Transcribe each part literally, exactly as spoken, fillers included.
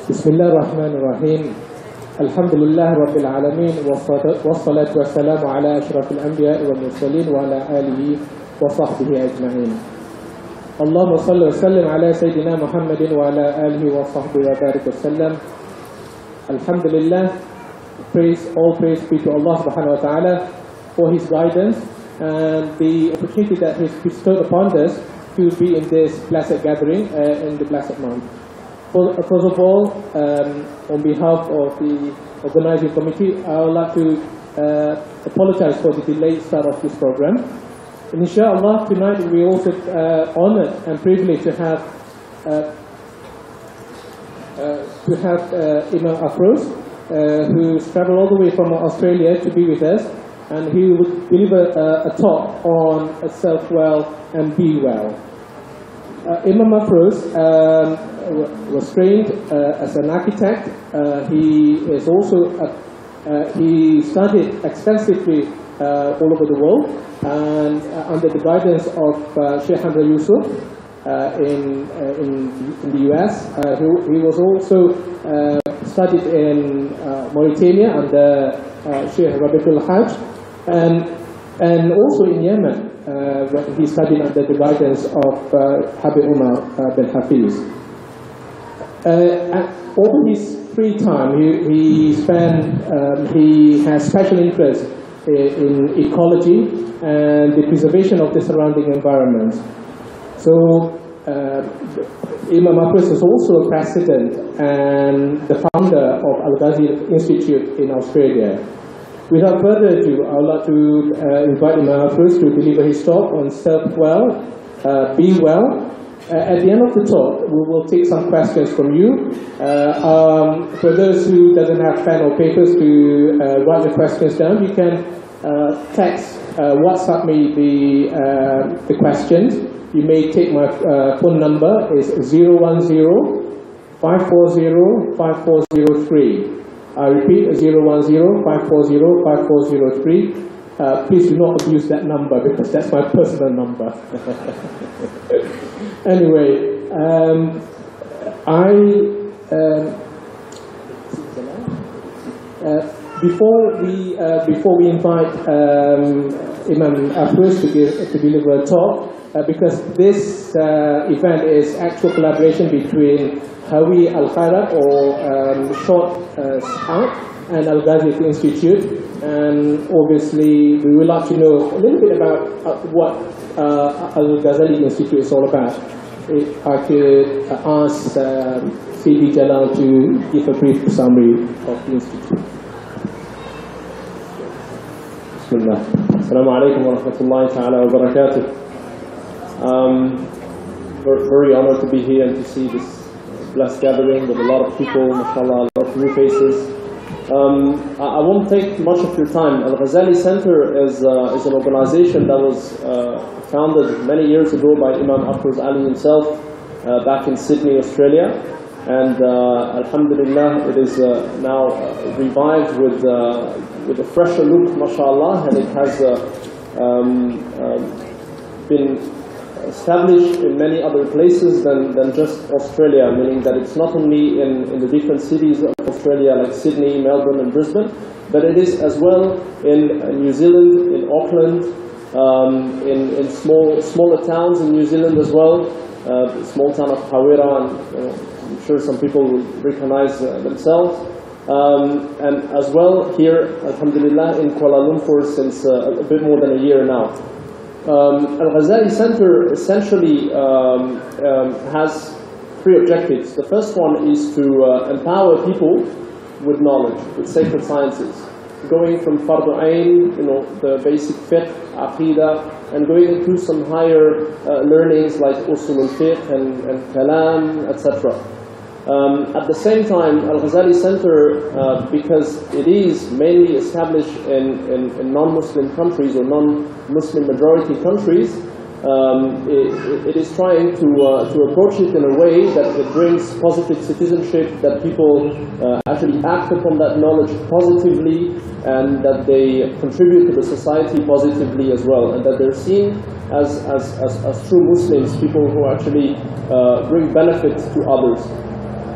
بسم الله الرحمن الرحيم. الحمد لله رب العالمين والصلاة والسلام على أشرف الأنبياء والمرسلين وعلى آله وصحبه أجمعين. اللهم صل وسلم على سيدنا محمد وعلى آله وصحبه وبارك وسلم. Alhamdulillah, praise, all praise be to Allah subhanahu wa ta'ala for His guidance and the opportunity that He has bestowed upon us to be in this blessed gathering uh, in the blessed month. First of all, um, on behalf of the organizing committee, I would like to uh, apologize for the delayed start of this program. And inshallah, tonight we also uh, honored and privileged to have uh, uh, to have uh, Imam Afroz, uh, who traveled all the way from Australia to be with us, and he would deliver uh, a talk on self well and be well. Uh, Imam Afroz um, was trained uh, as an architect. Uh, he is also a, uh, he studied extensively uh, all over the world, and uh, under the guidance of uh, Sheikh Hamza Yusuf uh, in, uh, in in the U S. Uh, he, he was also uh, studied in uh, Mauritania under uh, Sheikh Rabitul Hajj, and and also in Yemen. Uh, he studied under the guidance of uh, Habib Umar uh, bin Hafiz. Uh, over his free time, he, he spent, um, he has special interest in, in ecology and the preservation of the surrounding environment. So, uh, Imam Afroz is also a president and the founder of Al-Ghazali Institute in Australia. Without further ado, I would like to uh, invite Imam Afroz to deliver his talk on self well, uh, be well. Uh, at the end of the talk, we will take some questions from you. Uh, um, for those who doesn't have pen or papers to uh, write the questions down, you can uh, text, uh, WhatsApp me the uh, the questions. You may take my uh, phone number is zero one zero, five four zero, five four zero three. I repeat, zero one zero, five four zero, five four zero three. Uh, please do not abuse that number because that's my personal number. Anyway, um, I, um, uh, before we uh, before we invite um, Imam Afroz to give to deliver a talk, uh, because this uh, event is actual collaboration between Hawi Al Khairat or um, short uh, Scout and Al Ghazali Institute, and obviously we would like to know a little bit about uh, what uh, Al Ghazali Institute is all about. If I could uh, ask um, Sidi Jalal to give a brief summary of the institute. Bismillah. Assalamu alaikum wa rahmatullahi ta'ala wa barakatuh. Um, we're very honored to be here and to see this blessed gathering with a lot of people, mashallah, a lot of new faces. Um, I, I won't take much of your time. Al-Ghazali Center is, uh, is an organization that was uh, founded many years ago by Imam Afroz Ali himself uh, back in Sydney, Australia. And uh, alhamdulillah, it is uh, now uh, revived with, uh, with a fresher look, mashallah, and it has uh, um, um, been established in many other places than, than just Australia, meaning that it's not only in, in the different cities of Australia like Sydney, Melbourne and Brisbane, but it is as well in New Zealand, in Auckland, um, in, in small, smaller towns in New Zealand as well, uh, the small town of Hawera, and you know, I'm sure some people will recognize uh, themselves. Um, and as well here, alhamdulillah, in Kuala Lumpur since uh, a bit more than a year now. Um, Al-Ghazali Center essentially um, um, has three objectives. The first one is to uh, empower people with knowledge, with sacred sciences, going from Fardu Ain, you know, the basic fiqh, aqidah, and going into some higher uh, learnings like usul al-fiqh and, and kalam, et cetera. Um, at the same time, Al-Ghazali Center, uh, because it is mainly established in, in, in non-Muslim countries or non-Muslim majority countries, um, it, it is trying to, uh, to approach it in a way that it brings positive citizenship, that people uh, actually act upon that knowledge positively, and that they contribute to the society positively as well, and that they're seen as, as, as, as true Muslims, people who actually uh, bring benefits to others.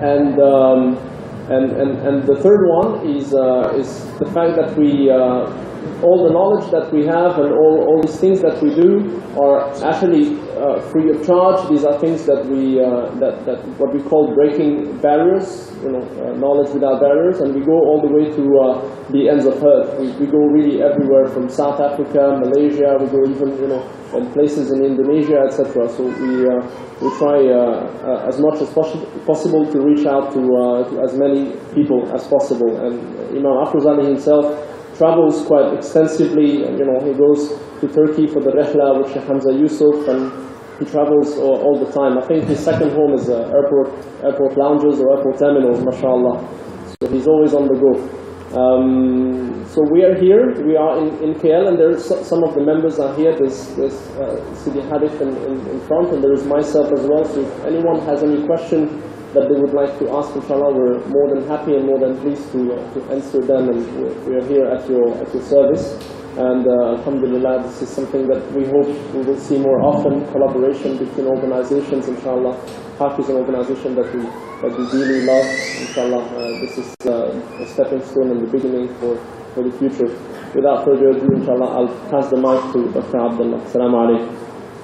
and, um, and, and, and the third one is, uh, is the fact that we, uh, all the knowledge that we have and all, all these things that we do are actually uh, free of charge. These are things that we, uh, that, that what we call breaking barriers, you know, uh, knowledge without barriers, and we go all the way to uh, the ends of earth. We, we go really everywhere from South Africa, Malaysia, we go even, you know, in places in Indonesia, et cetera. So we, uh, we try uh, uh, as much as possi possible to reach out to, uh, to as many people as possible. And Imam Afrozali himself travels quite extensively. You know, he goes to Turkey for the Rihla with Sheikh Hamza Yusuf, and he travels all, all the time. I think his second home is uh, airport, airport lounges or airport terminals, mashallah. So he's always on the go. Um, so we are here, we are in, in K L, and there's some of the members are here. There's, there's uh, Sidi Hadith in, in, in front, and there is myself as well. So if anyone has any question that they would like to ask, inshallah, we're more than happy and more than pleased to, uh, to answer them, and we are here at your, at your service. And uh, alhamdulillah, this is something that we hope we will see more often, collaboration between organizations, inshallah. Hafiz is an organization that we, that we really love, inshallah. Uh, this is uh, a stepping stone in the beginning for, for the future. Without further ado, inshallah, I'll pass the mic to Doctor Abdullah. Assalamu alaikum.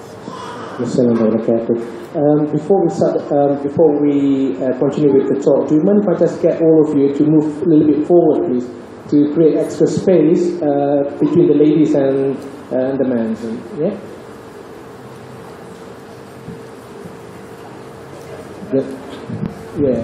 Um, before we start, um, before we uh, continue with the talk, do you mind if I just get all of you to move a little bit forward, please, to create extra space uh, between the ladies and, uh, and the men? Yeah. The, yeah.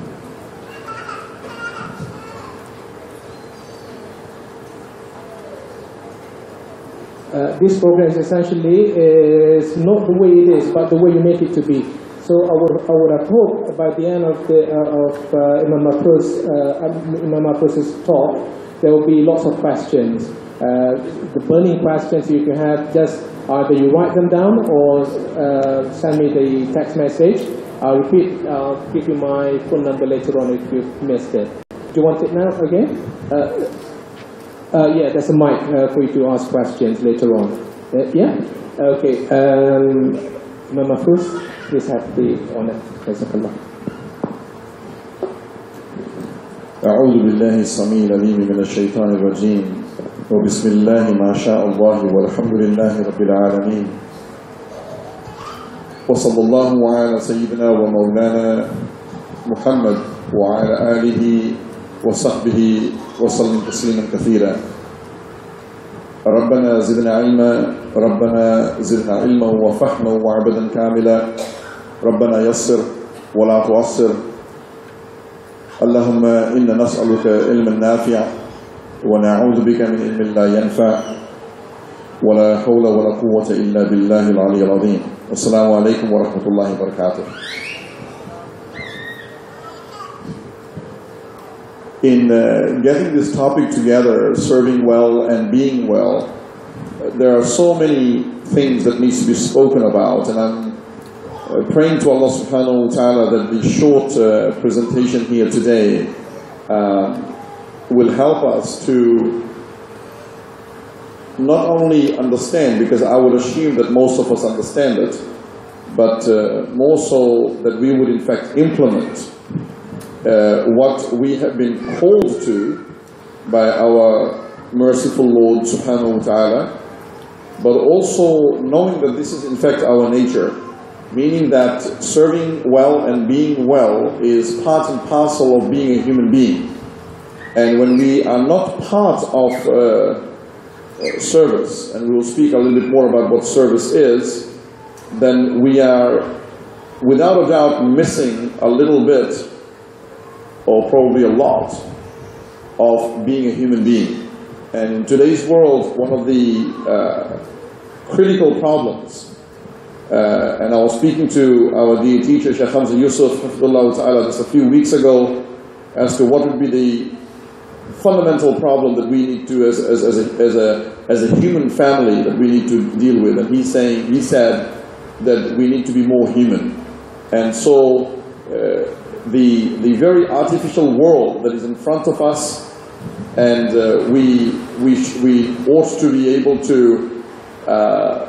Uh, this program is essentially is not the way it is, but the way you make it to be. So I would, I would have hoped by the end of, the, uh, of uh, Imam Mahfouz, uh, Imam Mahfouz's talk, there will be lots of questions. Uh, the burning questions you can have, just either you write them down or uh, send me the text message. I'll repeat, I'll give you my phone number later on if you missed it. Do you want it now again? Uh, uh, yeah, there's a mic uh, for you to ask questions later on. Uh, yeah? Okay. Um, Imam Mahfouz, please have the honor. Jazakallah. أعوذ بالله السميع العليم من الشيطان الرجيم وبسم الله ما شاء الله والحمد لله رب العالمين وصلى الله على سيدنا ومولانا محمد وعلى آله وصحبه وسلم تسليما كثيرا. ربنا زدنا علما ربنا زدنا علما وفهما وعبدا كاملا. ربنا يسر ولا تعسر. اللهم إنا نسألك علما نافعا ونعوذ بك من علم لا ينفع ولا حول ولا قوة إلا بالله العلي العظيم. السلام عليكم ورحمة الله وبركاته. In uh, getting this topic together, serving well and being well, there are so many things that needs to be spoken about, and I'm uh, praying to Allah subhanahu wa ta'ala that the short uh, presentation here today uh, will help us to not only understand, because I would assume that most of us understand it, but uh, more so that we would in fact implement uh, what we have been called to by our merciful Lord subhanahu wa ta'ala, but also knowing that this is in fact our nature, meaning that serving well and being well is part and parcel of being a human being. And when we are not part of uh, service, and we will speak a little bit more about what service is, then we are without a doubt missing a little bit, or probably a lot, of being a human being. And in today's world, one of the uh, critical problems, uh, and I was speaking to our dear teacher, Sheikh Hamza Yusuf, Hafidullah Ta'ala, just a few weeks ago, as to what would be the fundamental problem that we need to, as, as, as, a, as, a, as a human family, that we need to deal with. And he's saying, he said that we need to be more human. And so uh, the, the very artificial world that is in front of us, and uh, we, we, we ought to be able to uh,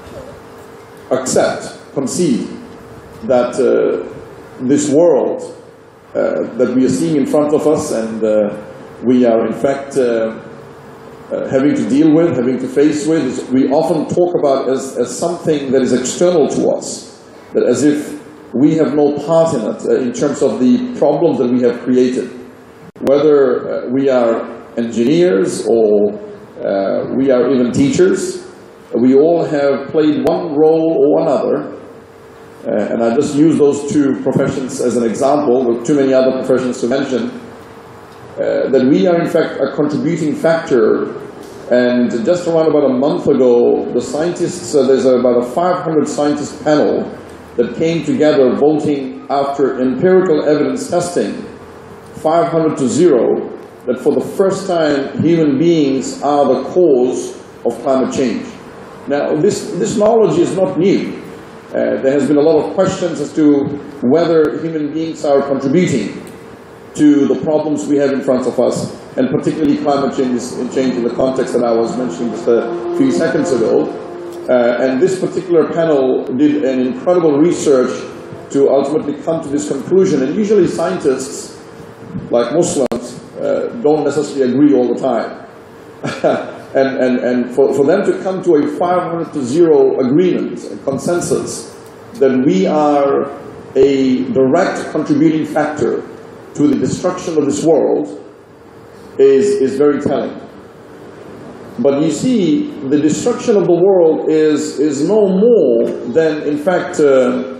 accept, conceive that uh, this world uh, that we are seeing in front of us, and uh, we are in fact uh, uh, having to deal with, having to face with, is we often talk about as, as something that is external to us, that as if we have no part in it uh, in terms of the problems that we have created. Whether uh, we are engineers or uh, we are even teachers, we all have played one role or another. Uh, and I just use those two professions as an example, with too many other professions to mention, uh, that we are in fact a contributing factor. And just around about a month ago, the scientists, uh, there's about a five hundred scientist panel that came together voting after empirical evidence testing, five hundred to zero, that for the first time human beings are the cause of climate change. Now this, this knowledge is not new. Uh, there has been a lot of questions as to whether human beings are contributing to the problems we have in front of us, and particularly climate change, change in the context that I was mentioning just a few seconds ago. Uh, and this particular panel did an incredible research to ultimately come to this conclusion. And usually scientists, like Muslims, uh, don't necessarily agree all the time. and and, and for, for them to come to a five hundred to zero agreement, a consensus, that we are a direct contributing factor to the destruction of this world is, is very telling. But you see, the destruction of the world is, is no more than, in fact, uh,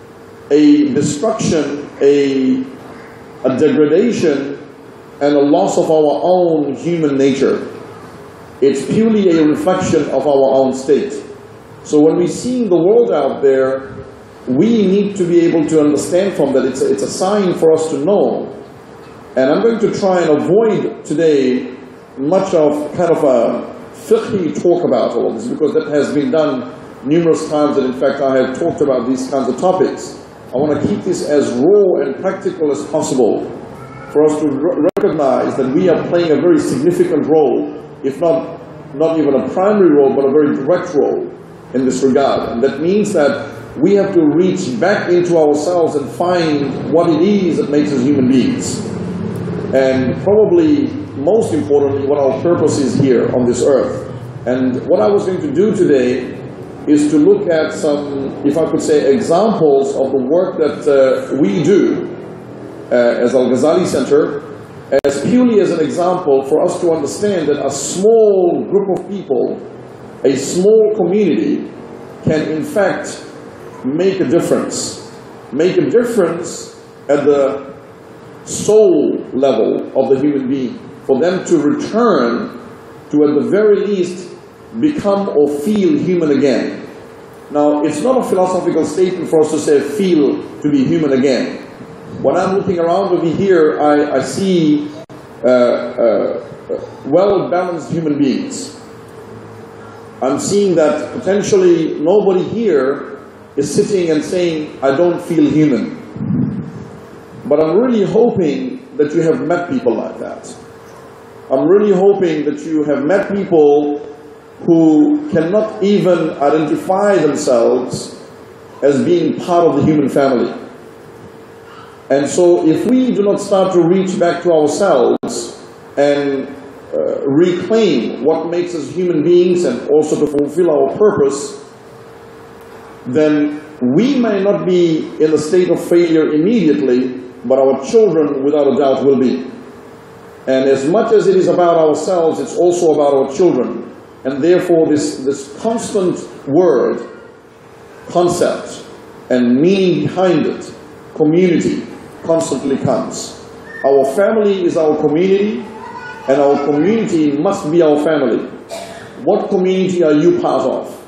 a destruction, a, a degradation, and a loss of our own human nature. It's purely a reflection of our own state. So when we see the world out there, we need to be able to understand from that it's a, it's a sign for us to know. And I'm going to try and avoid today much of kind of a fiqhi talk about all this, because that has been done numerous times, and in fact I have talked about these kinds of topics. I want to keep this as raw and practical as possible for us to recognize that we are playing a very significant role, if not, not even a primary role, but a very direct role in this regard. And that means that we have to reach back into ourselves and find what it is that makes us human beings. And probably most importantly, what our purpose is here on this earth. And what I was going to do today is to look at some, if I could say, examples of the work that uh, we do uh, as Al-Ghazali Center, as purely as an example for us to understand that a small group of people, a small community, can in fact make a difference. Make a difference at the soul level of the human being, for them to return to, at the very least, become or feel human again. Now, it's not a philosophical statement for us to say feel to be human again. When I'm looking around over here, I, I see uh, uh, well-balanced human beings. I'm seeing that potentially nobody here is sitting and saying, I don't feel human. But I'm really hoping that you have met people like that. I'm really hoping that you have met people who cannot even identify themselves as being part of the human family. And so if we do not start to reach back to ourselves and uh, reclaim what makes us human beings and also to fulfill our purpose, then we may not be in a state of failure immediately, but our children without a doubt will be. And as much as it is about ourselves, it's also about our children. And therefore this, this constant word, concept, and meaning behind it, community, constantly comes. Our family is our community, and our community must be our family. What community are you part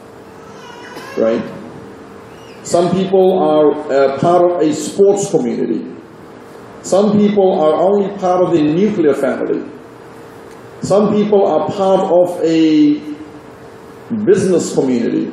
of? Right? Some people are uh, part of a sports community. Some people are only part of the nuclear family. Some people are part of a business community.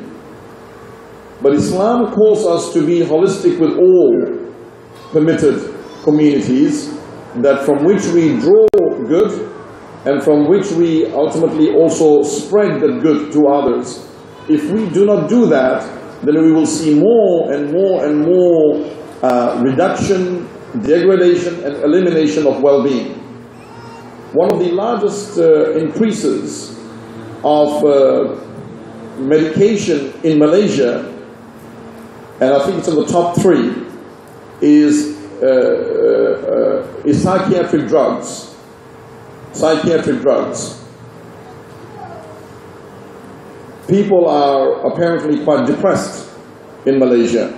But Islam calls us to be holistic with all permitted communities, that from which we draw good and from which we ultimately also spread that good to others. If we do not do that, then we will see more and more and more uh, reduction degradation and elimination of well-being. One of the largest uh, increases of uh, medication in Malaysia, and I think it's in the top three, is, uh, uh, is psychiatric drugs. Psychiatric drugs. People are apparently quite depressed in Malaysia.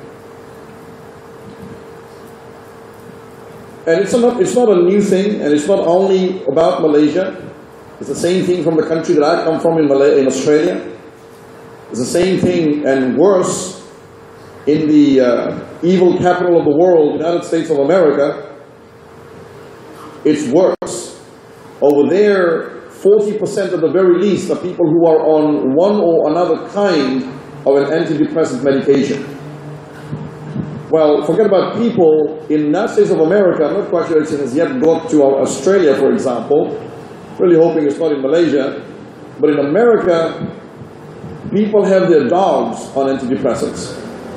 And it's not, it's not a new thing, and it's not only about Malaysia. It's the same thing from the country that I come from in, Malay in Australia. It's the same thing, and worse, in the uh, evil capital of the world, United States of America. It's worse. Over there, forty percent at the very least are people who are on one or another kind of an antidepressant medication. Well, forget about people in the United States of America. I'm not quite sure it has yet got to Australia, for example. Really hoping it's not in Malaysia. But in America, people have their dogs on antidepressants.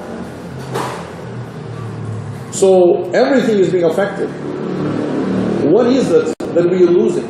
So everything is being affected. What is it that we are losing?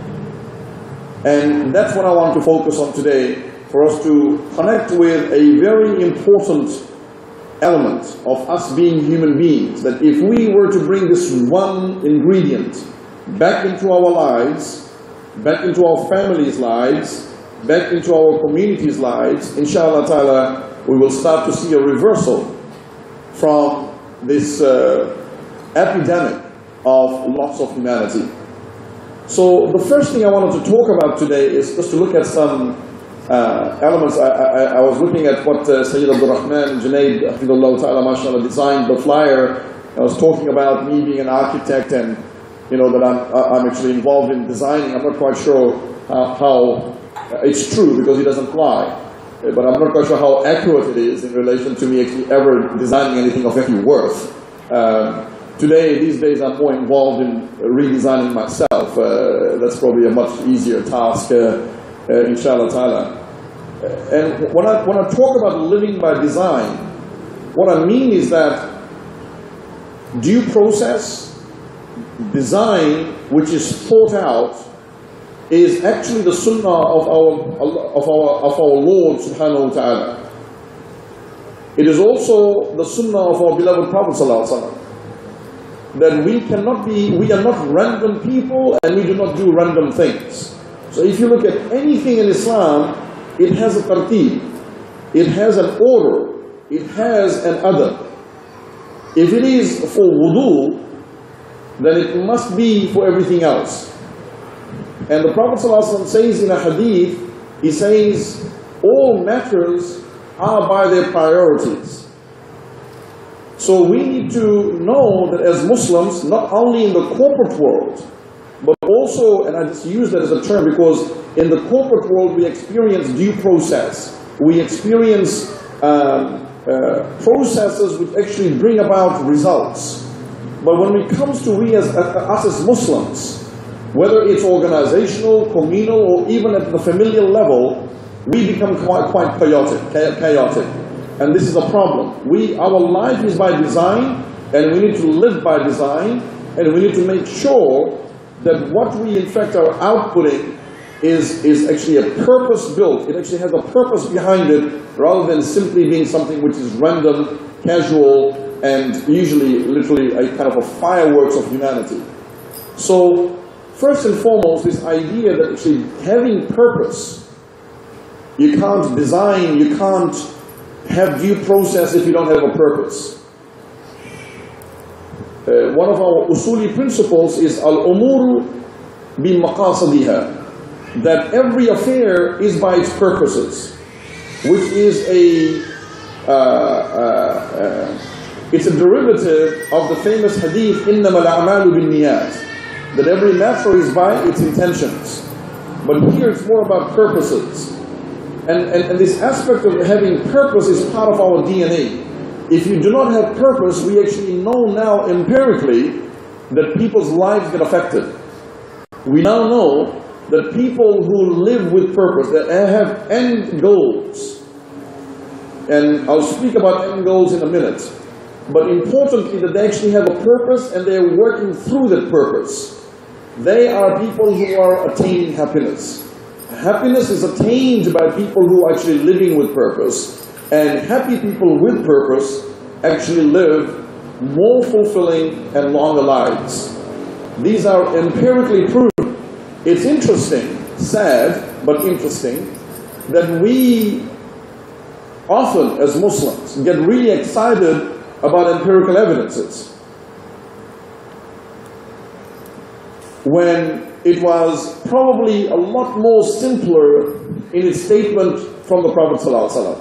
And that's what I want to focus on today, for us to connect with a very important element of us being human beings, that if we were to bring this one ingredient back into our lives, back into our families' lives, back into our communities' lives, inshallah ta'ala, we will start to see a reversal from this uh, epidemic of loss of humanity. So the first thing I wanted to talk about today is just to look at some uh, elements. I, I, I was looking at what uh, Sayyid Abdul Rahman Junaid, Hafidullah Ta'ala, mashallah, designed the flyer. I was talking about me being an architect, and you know that I'm, I'm actually involved in designing. I'm not quite sure how, how it's true, because he doesn't fly, but I'm not quite sure how accurate it is in relation to me actually ever designing anything of any worth. Um, Today, these days, I'm more involved in redesigning myself. Uh, that's probably a much easier task, uh, uh, inshallah ta'ala. And when I, when I talk about living by design, what I mean is that due process, design, which is thought out, is actually the sunnah of our, of our, of our Lord subhanahu wa ta'ala. It is also the sunnah of our beloved Prophet sallallahu alaihi wasallam. That we cannot be, we are not random people, and we do not do random things. So if you look at anything in Islam, it has a tartib, it has an order, it has an adab. If it is for wudu, then it must be for everything else. And the Prophet ﷺ says in a hadith, he says, all matters are by their priorities. So we need to know that as Muslims, not only in the corporate world, but also, and I just use that as a term because in the corporate world we experience due process. We experience um, uh, processes which actually bring about results. But when it comes to we as, uh, us as Muslims, whether it's organizational, communal, or even at the familial level, we become quite, quite chaotic, chaotic. And this is a problem. We, our life is by design, and we need to live by design, and we need to make sure that what we in fact are outputting is, is actually a purpose built. It actually has a purpose behind it, rather than simply being something which is random, casual, and usually literally a kind of a fireworks of humanity. So first and foremost, this idea that actually having purpose, you can't design, you can't have due process if you don't have a purpose. Uh, one of our usuli principles is al-umuru bi-maqasadiha, that every affair is by its purposes, which is a uh, uh, uh, it's a derivative of the famous hadith إِنَّمَا الْأَعْمَالُ بِالنِّيَّاتِ, that every matter is by its intentions. But here it's more about purposes. And, and, and this aspect of having purpose is part of our D N A. If you do not have purpose, we actually know now empirically that people's lives get affected. We now know that people who live with purpose, that have end goals, and I'll speak about end goals in a minute, but importantly that they actually have a purpose and they are working through that purpose. They are people who are attaining happiness. Happiness is attained by people who are actually living with purpose, and happy people with purpose actually live more fulfilling and longer lives. These are empirically proven. It's interesting, sad, but interesting, that we often, as Muslims, get really excited about empirical evidences, when it was probably a lot more simpler in its statement from the Prophet ﷺ.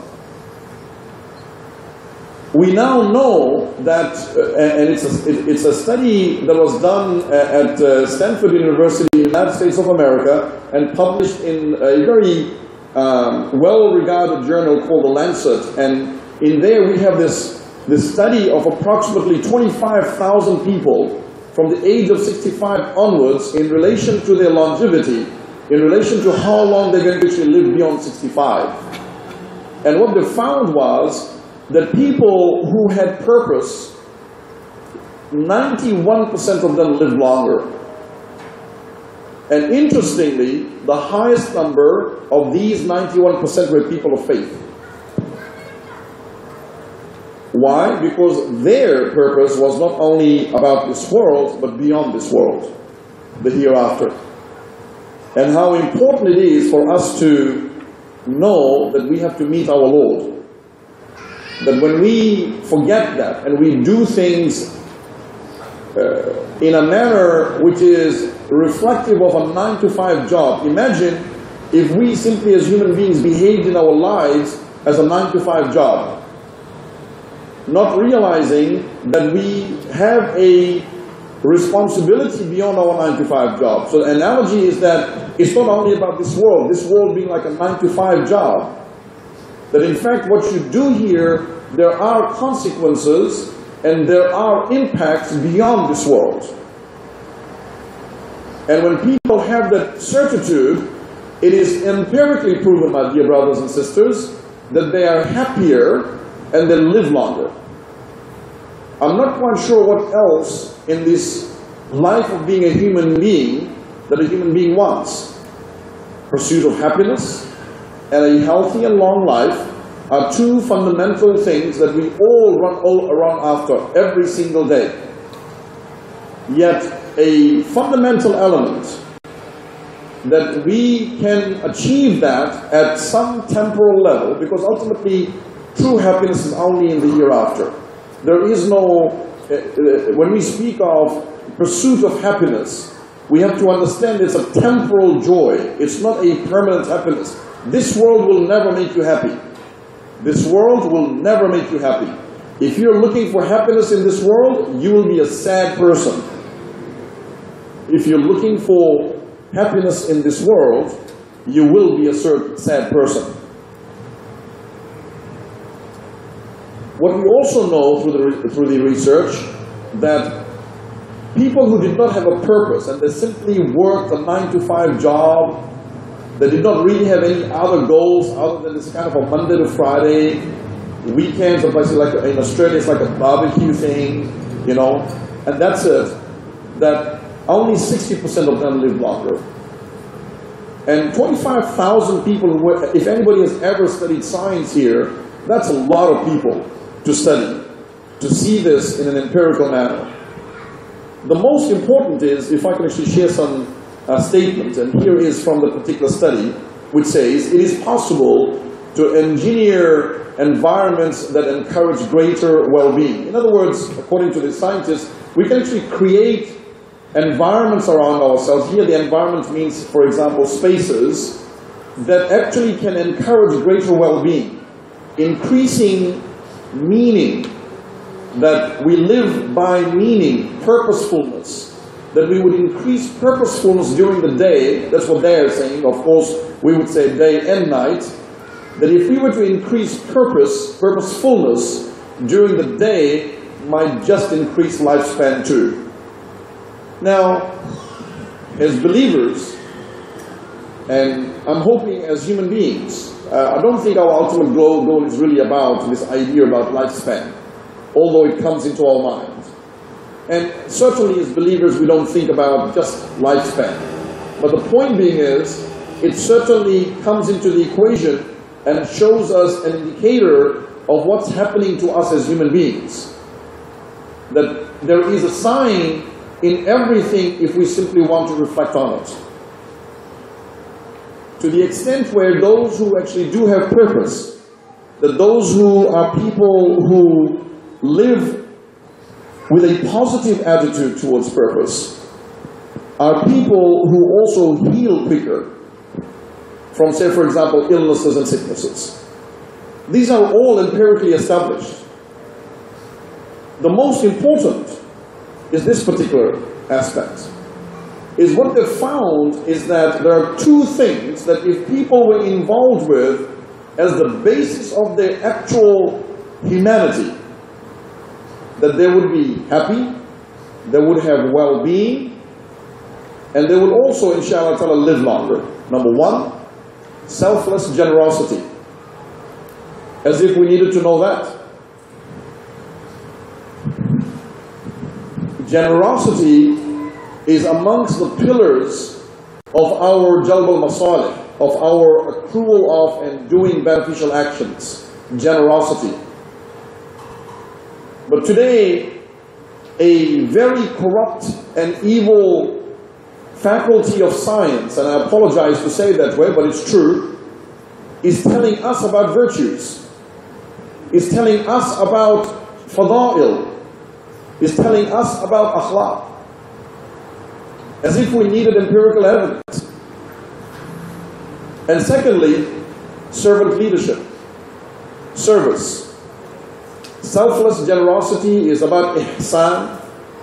We now know that, uh, and it's a, it, it's a study that was done at uh, Stanford University in the United States of America and published in a very um, well-regarded journal called The Lancet. And in there we have this, this study of approximately twenty-five thousand people from the age of sixty-five onwards in relation to their longevity, in relation to how long they're going to actually live beyond sixty-five. And what they found was that people who had purpose, ninety-one percent of them lived longer. And interestingly, the highest number of these ninety-one percent were people of faith. Why? Because their purpose was not only about this world, but beyond this world, the hereafter. And how important it is for us to know that we have to meet our Lord. That when we forget that and we do things uh, in a manner which is reflective of a nine to five job. Imagine if we simply as human beings behaved in our lives as a nine to five job, not realizing that we have a responsibility beyond our nine to five job. So the analogy is that it's not only about this world, this world being like a nine to five job, that in fact what you do here, there are consequences and there are impacts beyond this world. And when people have that certitude, it is empirically proven, my dear brothers and sisters, that they are happier and they live longer. I'm not quite sure what else in this life of being a human being that a human being wants. Pursuit of happiness and a healthy and long life are two fundamental things that we all run all around after every single day. Yet a fundamental element that we can achieve that at some temporal level, because ultimately true happiness is only in the hereafter. There is no, uh, uh, when we speak of pursuit of happiness, we have to understand it's a temporal joy. It's not a permanent happiness. This world will never make you happy. This world will never make you happy. If you're looking for happiness in this world, you will be a sad person. If you're looking for happiness in this world, you will be a sad person. What we also know through the, through the research, that people who did not have a purpose and they simply worked a nine to five job, they did not really have any other goals other than this kind of a Monday to Friday, weekends, or places like in Australia it's like a barbecue thing, you know, and that's it. That only sixty percent of them live longer. And twenty-five thousand people, who, if anybody has ever studied science here, that's a lot of people to study, to see this in an empirical manner. The most important is, if I can actually share some uh, statements, and here is from the particular study, which says it is possible to engineer environments that encourage greater well-being. In other words, according to the scientists, we can actually create environments around ourselves. Here the environment means, for example, spaces that actually can encourage greater well-being, increasing meaning, that we live by meaning, purposefulness, that we would increase purposefulness during the day. That's what they are saying. Of course, we would say day and night. That if we were to increase purpose, purposefulness during the day, might just increase lifespan too. Now, as believers, and I'm hoping as human beings, uh, I don't think our ultimate goal, goal is really about this idea about lifespan. although it comes into our mind. And certainly as believers we don't think about just lifespan. But the point being is, it certainly comes into the equation and shows us an indicator of what's happening to us as human beings. That there is a sign in everything if we simply want to reflect on it. To the extent where those who actually do have purpose, that those who are people who live with a positive attitude towards purpose, are people who also heal quicker from, say, for example, illnesses and sicknesses. These are all empirically established. The most important is this particular aspect. Is what they've found is that there are two things that if people were involved with as the basis of their actual humanity, that they would be happy, they would have well-being, and they would also, inshallah ta'ala, live longer. Number one, selfless generosity. As if we needed to know that. Generosity is amongst the pillars of our jalb al-masalih, of our accrual of and doing beneficial actions. Generosity. But today, a very corrupt and evil faculty of science, and I apologize to say that way, but it's true, is telling us about virtues, is telling us about fada'il, is telling us about akhlaq, as if we needed empirical evidence. And secondly, servant leadership, service. Selfless generosity is about ihsan,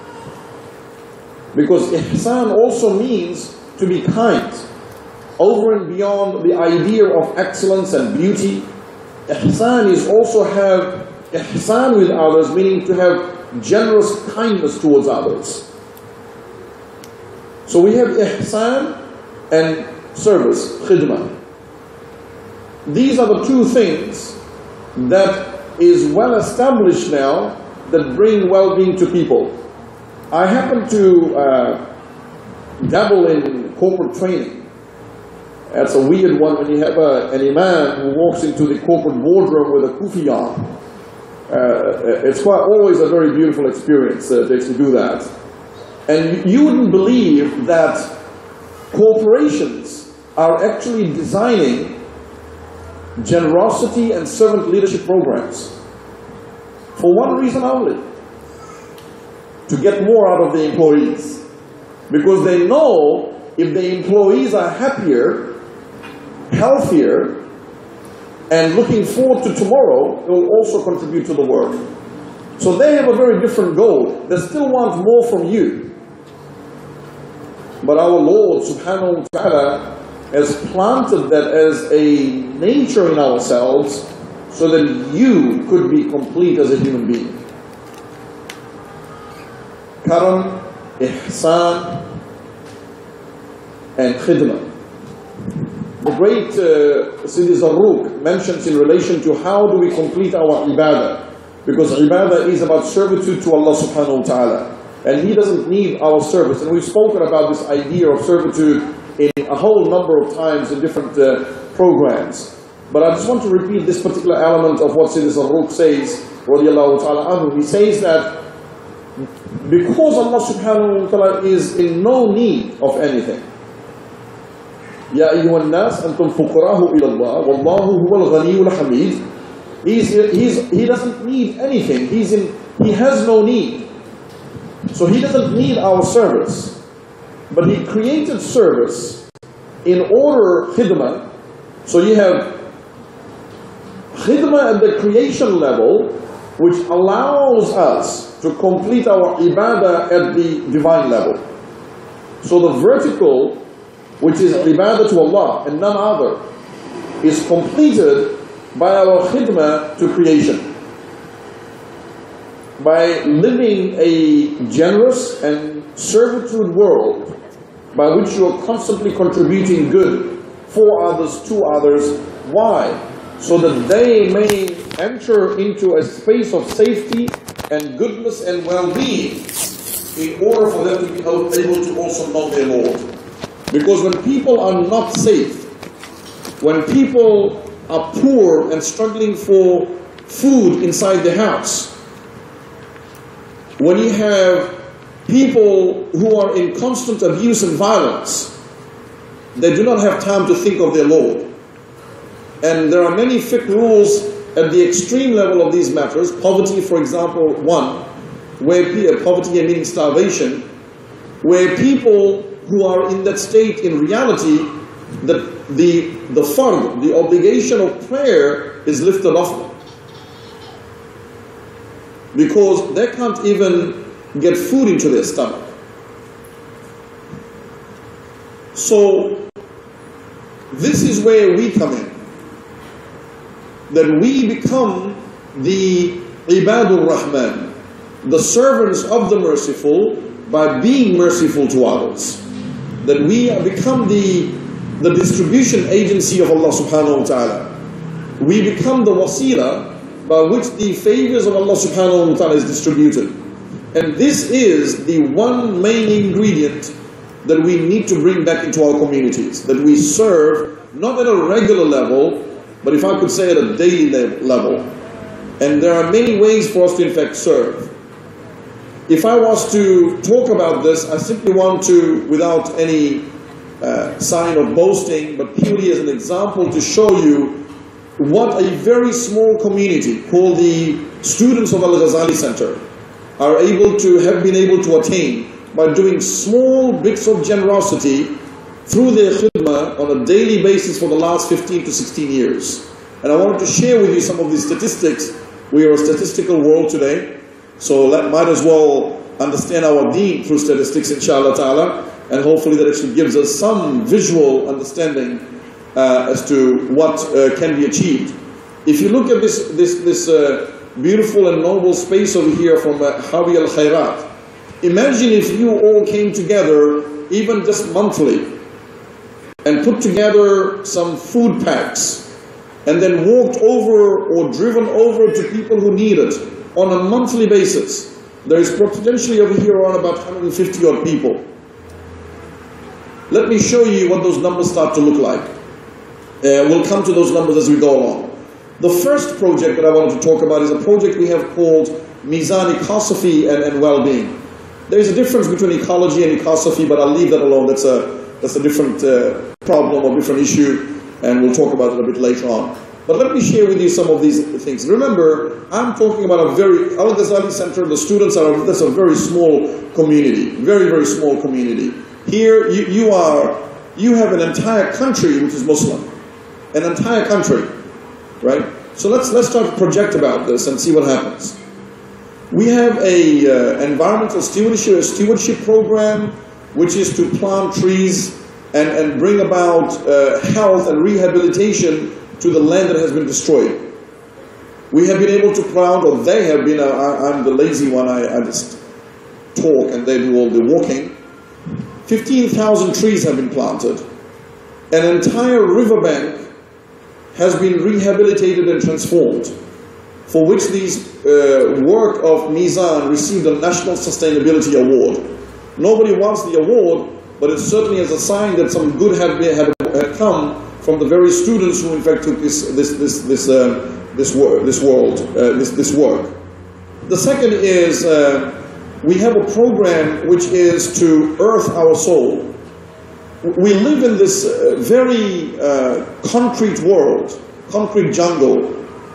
because ihsan also means to be kind, over and beyond the idea of excellence and beauty. Ihsan is also have ihsan with others, meaning to have generous kindness towards others. So we have ihsan and service, khidmah. These are the two things that is well established now that bring well-being to people. I happen to uh, dabble in corporate training. That's a weird one when you have a, an imam who walks into the corporate boardroom with a kufi on. Uh, it's quite always a very beautiful experience uh, to actually do that. And you wouldn't believe that corporations are actually designing generosity and servant leadership programs for one reason only: to get more out of the employees. Because they know if the employees are happier, healthier, and looking forward to tomorrow, it will also contribute to the work. So they have a very different goal. They still want more from you. But our Lord subhanahu wa ta'ala has planted that as a nature in ourselves so that you could be complete as a human being. Karam, ihsan, and khidmah. The great uh, Sidi Zarruq mentions in relation to how do we complete our ibadah, because ibadah is about servitude to Allah subhanahu wa ta'ala, and He doesn't need our service. And we've spoken about this idea of servitude in a whole number of times in different uh, programs. But I just want to repeat this particular element of what Sidi Zarruq says, radiyallahu ta'ala anhu. He says that because Allah subhanahu wa ta'ala is in no need of anything. Ya ayyuhan nas antum fuqarahu ila Allah wallahu huwal ghaniyyul hamid. He's, he's, he doesn't need anything. He's in, he has no need. So He doesn't need our service. But He created service in order khidmah. So you have khidmah at the creation level, which allows us to complete our ibadah at the divine level. So the vertical, which is ibadah to Allah and none other, is completed by our khidmah to creation. By living a generous and servitude world by which you are constantly contributing good for others, to others. Why? So that they may enter into a space of safety and goodness and well-being in order for them to be able to also know their Lord. Because when people are not safe, when people are poor and struggling for food inside the house, when you have people who are in constant abuse and violence, they do not have time to think of their Lord. And there are many fiqh rules at the extreme level of these matters. Poverty, for example, one, where poverty meaning starvation, where people who are in that state in reality, the, the, the fard, the obligation of prayer is lifted off them. Because they can't even get food into their stomach. So, this is where we come in. That we become the Ibadur Rahman, the servants of the merciful, by being merciful to others. That we become the, the distribution agency of Allah subhanahu wa ta'ala. We become the wasila by which the favors of Allah subhanahu wa ta'ala is distributed. And this is the one main ingredient that we need to bring back into our communities. That we serve, not at a regular level, but if I could say at a daily level. And there are many ways for us to in fact serve. If I was to talk about this, I simply want to, without any uh, sign of boasting, but purely as an example to show you what a very small community called the students of Al-Ghazali Center are able to have been able to attain by doing small bits of generosity through their khidmah on a daily basis for the last fifteen to sixteen years. And I wanted to share with you some of these statistics. We are a statistical world today, so let, might as well understand our deen through statistics, inshallah ta'ala, and hopefully that actually gives us some visual understanding uh, as to what uh, can be achieved. If you look at this, this, this uh, beautiful and noble space over here from uh, Hawi al-Khairat, imagine if you all came together, even just monthly, and put together some food packs, and then walked over or driven over to people who need it on a monthly basis. There is potentially over here around about one hundred fifty odd people. Let me show you what those numbers start to look like. Uh, we'll come to those numbers as we go along. The first project that I wanted to talk about is a project we have called Mizan Ecosophy and, and Well-Being. There is a difference between ecology and ecosophy, but I'll leave that alone. That's a, that's a different uh, problem or different issue, and we'll talk about it a bit later on. But let me share with you some of these things. Remember, I'm talking about a very, Al-Ghazali Center, the students are, that's a very small community, very, very small community. Here, you, you are, you have an entire country which is Muslim. An entire country, right? So let's, let's start to project about this and see what happens. We have a uh, environmental stewardship, stewardship program, which is to plant trees and, and bring about uh, health and rehabilitation to the land that has been destroyed. We have been able to plant, or they have been, uh, I, I'm the lazy one, I, I just talk and they do all the walking. fifteen thousand trees have been planted. An entire riverbank has been rehabilitated and transformed, for which these uh, work of Mizan received a National Sustainability Award. Nobody wants the award, but it certainly is a sign that some good had, been, had, had come from the very students who in fact took this, this, this, this, uh, this, wor this world, uh, this, this work. The second is, uh, we have a program which is to earth our soul. We live in this uh, very uh, concrete world, concrete jungle.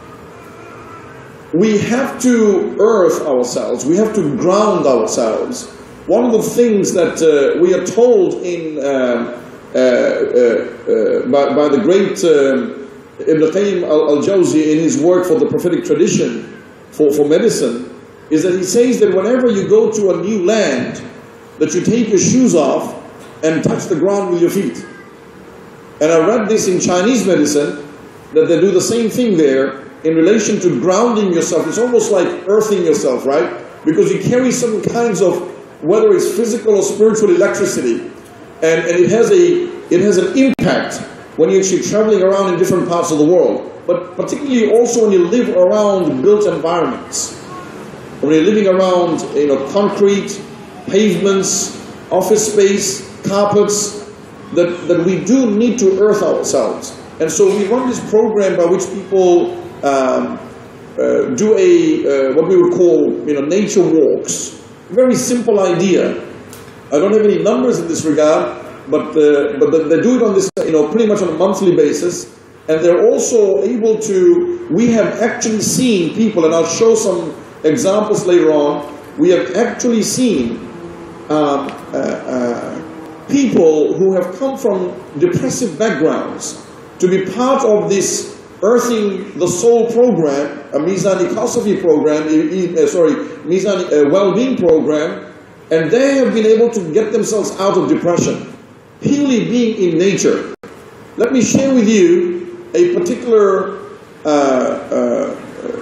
We have to earth ourselves, we have to ground ourselves. One of the things that uh, we are told in, uh, uh, uh, uh, by, by the great uh, Ibn Qayyim al-Jawzi in his work for the prophetic tradition for, for medicine, is that he says that whenever you go to a new land, that you take your shoes off and touch the ground with your feet. And I read this in Chinese medicine, that they do the same thing there in relation to grounding yourself. It's almost like earthing yourself, right? Because you carry some kinds of, whether it's physical or spiritual electricity, and, and it has a it has an impact when you're actually traveling around in different parts of the world, but particularly also when you live around built environments. we're living around, you know, concrete, pavements, office space, carpets, that, that we do need to earth ourselves. And so we run this program by which people um, uh, do a, uh, what we would call, you know, nature walks. Very simple idea. I don't have any numbers in this regard, but, uh, but they do it on this, you know, pretty much on a monthly basis. And they're also able to, we have actually seen people, and I'll show some examples later on, we have actually seen um, uh, uh, people who have come from depressive backgrounds to be part of this Earthing the Soul program, a Mizani Kasafi program, uh, sorry, Mizani uh, well-being program, and they have been able to get themselves out of depression, purely being in nature. Let me share with you a particular uh, uh,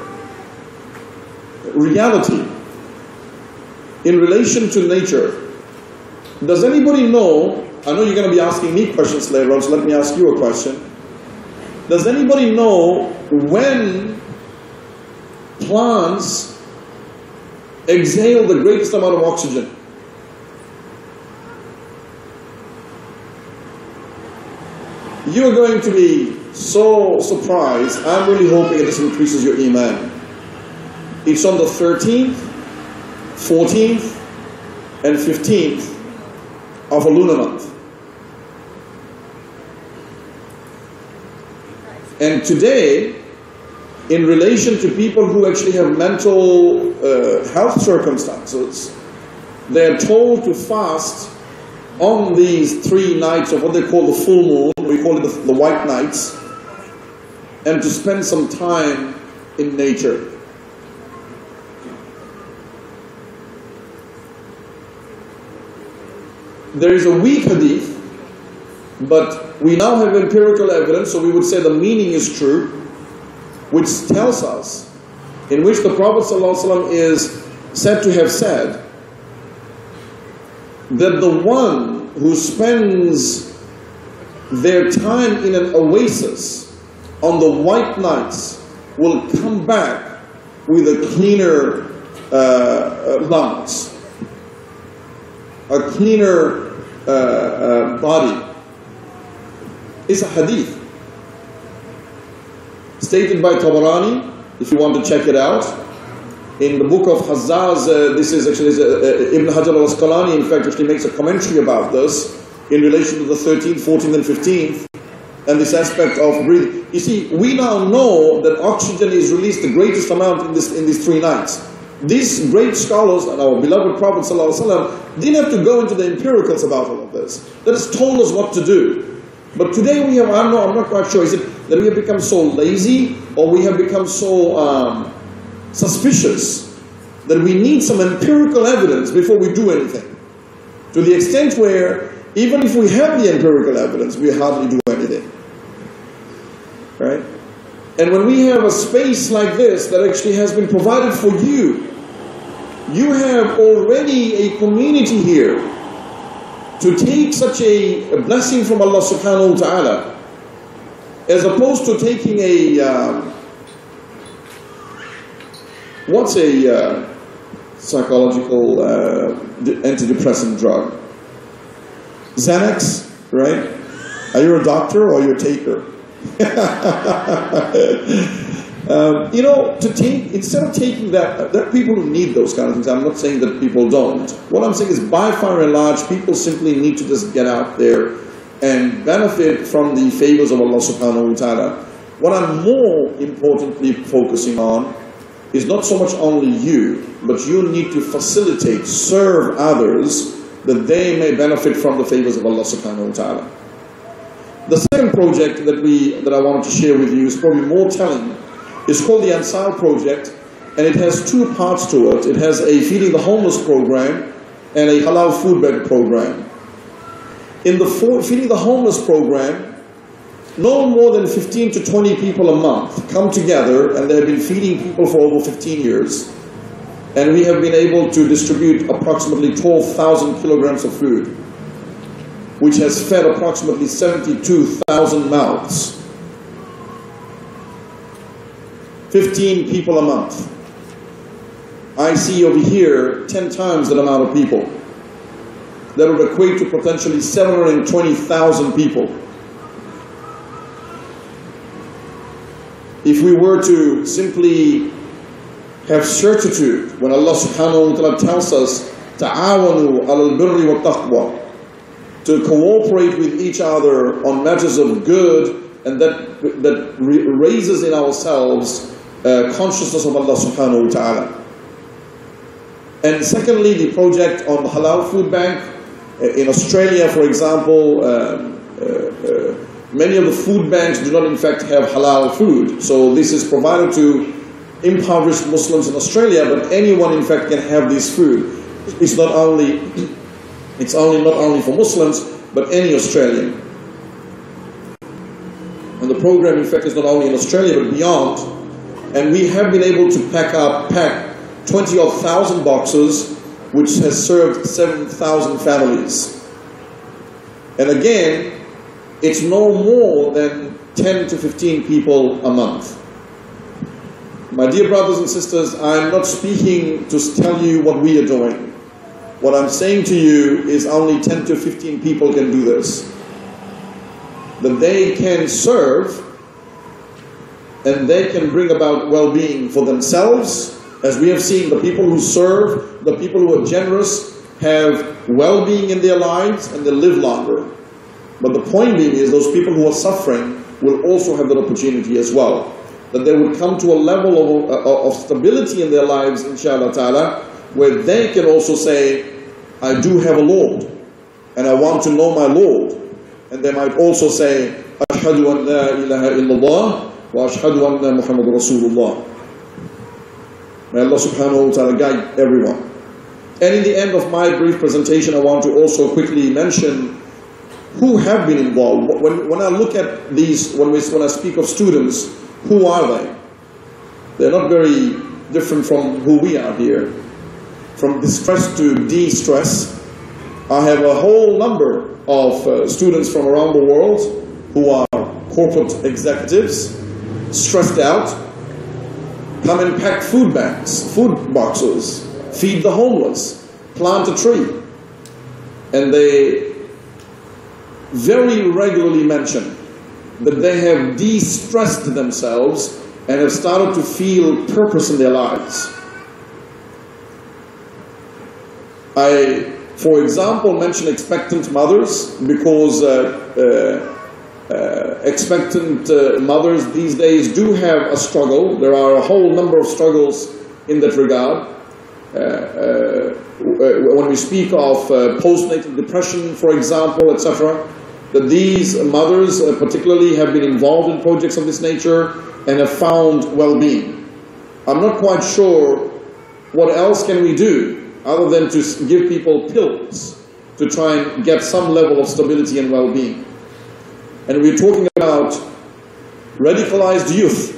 reality in relation to nature. Does anybody know, I know you're going to be asking me questions later on, so let me ask you a question. Does anybody know when plants exhale the greatest amount of oxygen? You're going to be so surprised. I'm really hoping that this increases your iman. It's on the thirteenth, fourteenth, and fifteenth of a lunar month. And today, in relation to people who actually have mental uh, health circumstances, they're told to fast on these three nights of what they call the full moon, we call it the, the white nights, and to spend some time in nature. There is a weak hadith, but we now have empirical evidence, so we would say the meaning is true, which tells us, in which the Prophet ﷺ is said to have said, that the one who spends their time in an oasis on the white nights will come back with a cleaner uh, lungs, a cleaner uh, uh, body. It's a hadith stated by Tabarani, if you want to check it out. In the book of Hazzaz, uh, this is actually uh, uh, Ibn Hajar al-Asqalani, in fact, actually makes a commentary about this in relation to the thirteenth, fourteenth, and fifteenth, and this aspect of breathing. You see, we now know that oxygen is released the greatest amount in, this, in these three nights. These great scholars, and our beloved Prophet ﷺ, didn't have to go into the empiricals about all of this. They just told us what to do. But today we have, I'm not, I'm not quite sure, is it that we have become so lazy, or we have become so um, suspicious that we need some empirical evidence before we do anything? To the extent where, even if we have the empirical evidence, we hardly do anything. Right? And when we have a space like this that actually has been provided for you, you have already a community here to take such a, a blessing from Allah subhanahu wa ta'ala, as opposed to taking a, um, what's a uh, psychological uh, antidepressant drug? Xanax, right? Are you a doctor or are you a taker? um, you know, to take, instead of taking that, there are people who need those kind of things. I'm not saying that people don't. What I'm saying is, by far and large, people simply need to just get out there and benefit from the favors of Allah subhanahu wa ta'ala. What I'm more importantly focusing on is not so much only you, but you need to facilitate, serve others, that they may benefit from the favors of Allah subhanahu wa ta'ala. The second project that we that I wanted to share with you is probably more telling. It's called the Ansar Project, and it has two parts to it. It has a Feeding the Homeless program and a Halal Food Bank program. In the Feeding the Homeless program, no more than fifteen to twenty people a month come together, and they have been feeding people for over fifteen years. And we have been able to distribute approximately twelve thousand kilograms of food, which has fed approximately seventy-two thousand mouths. fifteen people a month. I see over here ten times that amount of people. That would equate to potentially seven hundred twenty thousand people. If we were to simply have certitude when Allah subhanahu wa ta'ala tells us, ta'awanu al-birri wa taqwa, to cooperate with each other on matters of good, and that, that raises in ourselves uh, consciousness of Allah subhanahu wa ta'ala. And secondly, the project on the Halal Food Bank. In Australia, for example, um, uh, uh, many of the food banks do not in fact have halal food. So this is provided to impoverished Muslims in Australia, but anyone in fact can have this food. It's not only, it's only not only for Muslims, but any Australian. And the program in fact is not only in Australia, but beyond. And we have been able to pack up, pack twenty odd thousand boxes, which has served seven thousand families. And again, it's no more than ten to fifteen people a month. My dear brothers and sisters, I'm not speaking to tell you what we are doing. What I'm saying to you is only ten to fifteen people can do this. That they can serve and they can bring about well-being for themselves. As we have seen, the people who serve, the people who are generous, have well-being in their lives and they live longer. But the point being is those people who are suffering will also have that opportunity as well. That they would come to a level of, of stability in their lives, inshallah ta'ala, where they can also say, I do have a Lord, and I want to know my Lord. And they might also say, Ashhadu an la ilaha illallah, wa ashhadu anna Muhammad Rasulullah. May Allah subhanahu wa ta'ala guide everyone. And in the end of my brief presentation, I want to also quickly mention who have been involved. When, when I look at these, when, we, when I speak of students, who are they? They're not very different from who we are here. From distress to de-stress. I have a whole number of uh, students from around the world who are corporate executives, stressed out, come and pack food banks, food boxes, feed the homeless, plant a tree. And they very regularly mention that they have de-stressed themselves and have started to feel purpose in their lives. I, for example, mention expectant mothers because uh, uh, Uh, expectant uh, mothers these days do have a struggle. There are a whole number of struggles in that regard. Uh, uh, when we speak of uh, postnatal depression, for example, et cetera, that these mothers uh, particularly have been involved in projects of this nature and have found well-being. I'm not quite sure what else can we do other than to give people pills to try and get some level of stability and well-being. And we're talking about radicalized youth.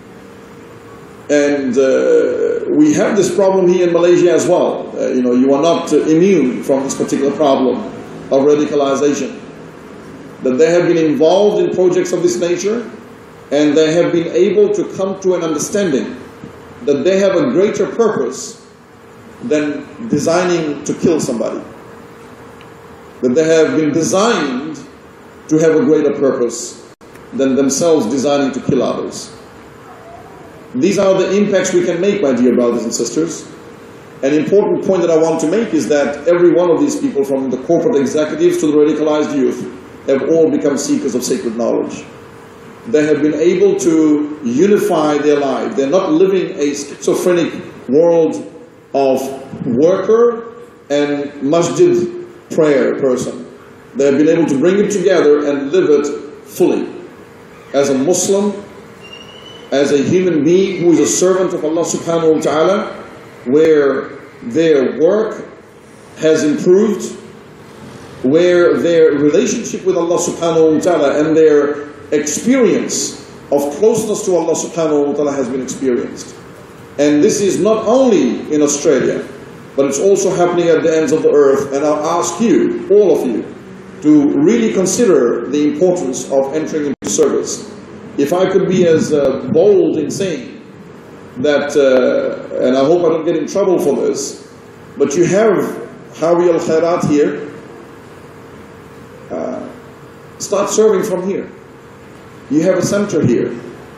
And uh, we have this problem here in Malaysia as well. Uh, you know, you are not uh, immune from this particular problem of radicalization. That they have been involved in projects of this nature, and they have been able to come to an understanding that they have a greater purpose than designing to kill somebody. That they have been designed to have a greater purpose than themselves designing to kill others. These are the impacts we can make, my dear brothers and sisters. An important point that I want to make is that every one of these people, from the corporate executives to the radicalized youth, have all become seekers of sacred knowledge. They have been able to unify their life. They're not living a schizophrenic world of worker and masjid prayer person. They have been able to bring it together and live it fully. As a Muslim, as a human being who is a servant of Allah subhanahu wa ta'ala, where their work has improved, where their relationship with Allah subhanahu wa ta'ala and their experience of closeness to Allah subhanahu wa ta'ala has been experienced. And this is not only in Australia, but it's also happening at the ends of the earth. And I'll ask you, all of you, to really consider the importance of entering into service. If I could be as uh, bold in saying that, uh, and I hope I don't get in trouble for this, but you have Hawi al Khairat here. Uh, start serving from here. You have a center here.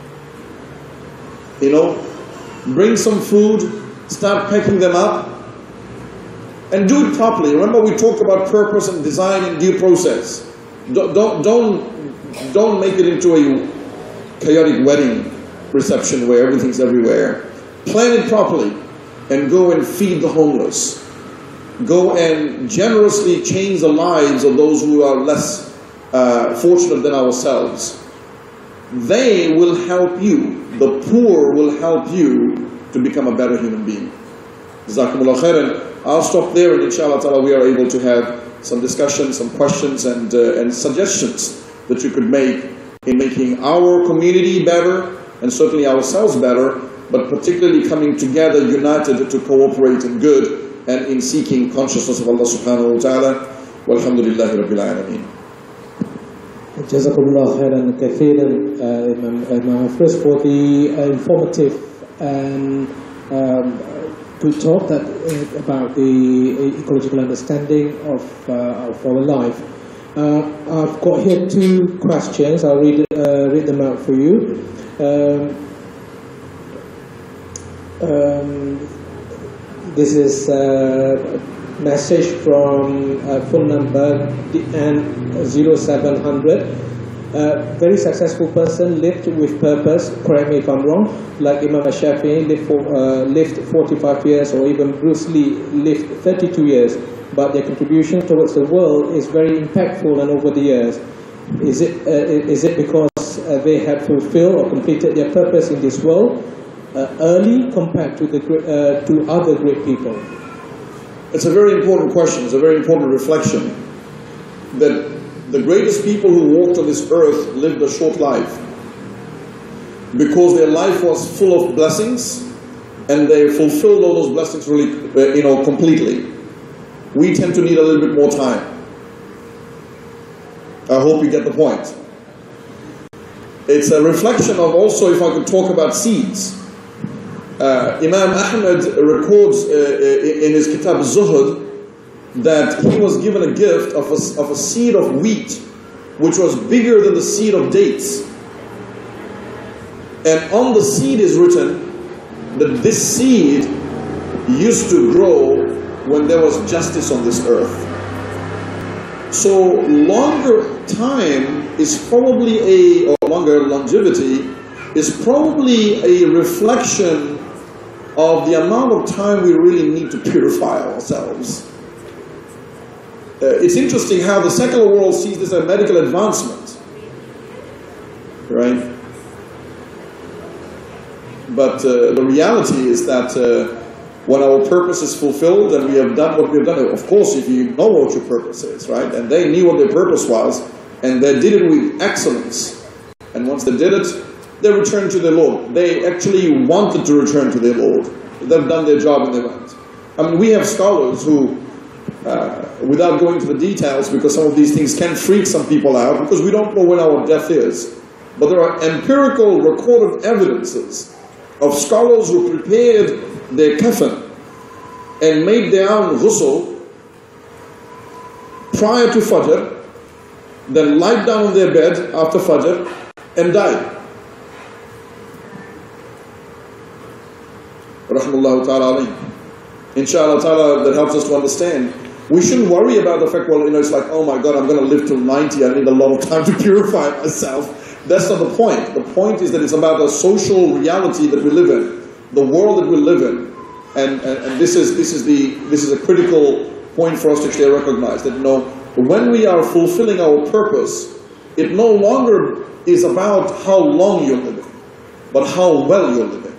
You know, bring some food, start packing them up, and do it properly. Remember, we talked about purpose and design and due process. Don't, don't, don't, don't make it into a chaotic wedding reception where everything's everywhere. Plan it properly and go and feed the homeless. Go and generously change the lives of those who are less uh, fortunate than ourselves. They will help you. The poor will help you to become a better human being. Jazakumullah khairan. I'll stop there, and inshallah ta'ala we are able to have some discussion, some questions and, uh, and suggestions that you could make in making our community better and certainly ourselves better, but particularly coming together united to cooperate in good and in seeking consciousness of Allah subhanahu wa ta'ala. Walhamdulillahi rabbil alameen. Jazakumullah khairan kathiran, uh, Imam, Imam Hafiz, for the uh, informative and um, good talk that, uh, about the ecological understanding of, uh, of our life. Uh, I've got here two questions. I'll read, uh, read them out for you. Um, um, this is a message from uh, phone number D N zero seven hundred. Uh, very successful person, lived with purpose, correct me if I'm wrong, like Imam Shafi'i lived, for, uh, lived forty-five years, or even Bruce Lee lived thirty-two years, but their contribution towards the world is very impactful and over the years. Is it, uh, is it because uh, they have fulfilled or completed their purpose in this world uh, early compared to, the, uh, to other great people? It's a very important question, it's a very important reflection, that the greatest people who walked on this earth lived a short life because their life was full of blessings and they fulfilled all those blessings really, uh, you know, completely. We tend to need a little bit more time. I hope you get the point. It's a reflection of also, if I could talk about seeds. Uh, Imam Ahmad records uh, in his Kitab Zuhud that he was given a gift of a, of a seed of wheat which was bigger than the seed of dates. And on the seed is written that this seed used to grow when there was justice on this earth. So longer time is probably a, or longer longevity is probably a reflection of the amount of time we really need to purify ourselves. Uh, it's interesting how the secular world sees this as a medical advancement, right? But uh, the reality is that uh, when our purpose is fulfilled and we have done what we have done, of course, if you know what your purpose is, right? And they knew what their purpose was, and they did it with excellence. And once they did it, they returned to their Lord. They actually wanted to return to their Lord. They've done their job and they went. I mean, we have scholars who, uh, without going into the details, because some of these things can freak some people out, because we don't know when our death is. But there are empirical recorded evidences of scholars who prepared their kafan and made their own ghusl prior to Fajr, then lied down on their bed after Fajr and died. Rahmullah ta'ala alayhi. Inshallah ta'ala, that helps us to understand. We shouldn't worry about the fact, well, you know, it's like, oh my God, I'm going to live till ninety, I need a lot of time to purify myself. That's not the point. The point is that it's about the social reality that we live in, the world that we live in. And, and, and this is this is the this is a critical point for us to actually recognize that, you know, when we are fulfilling our purpose, it no longer is about how long you're living, but how well you're living.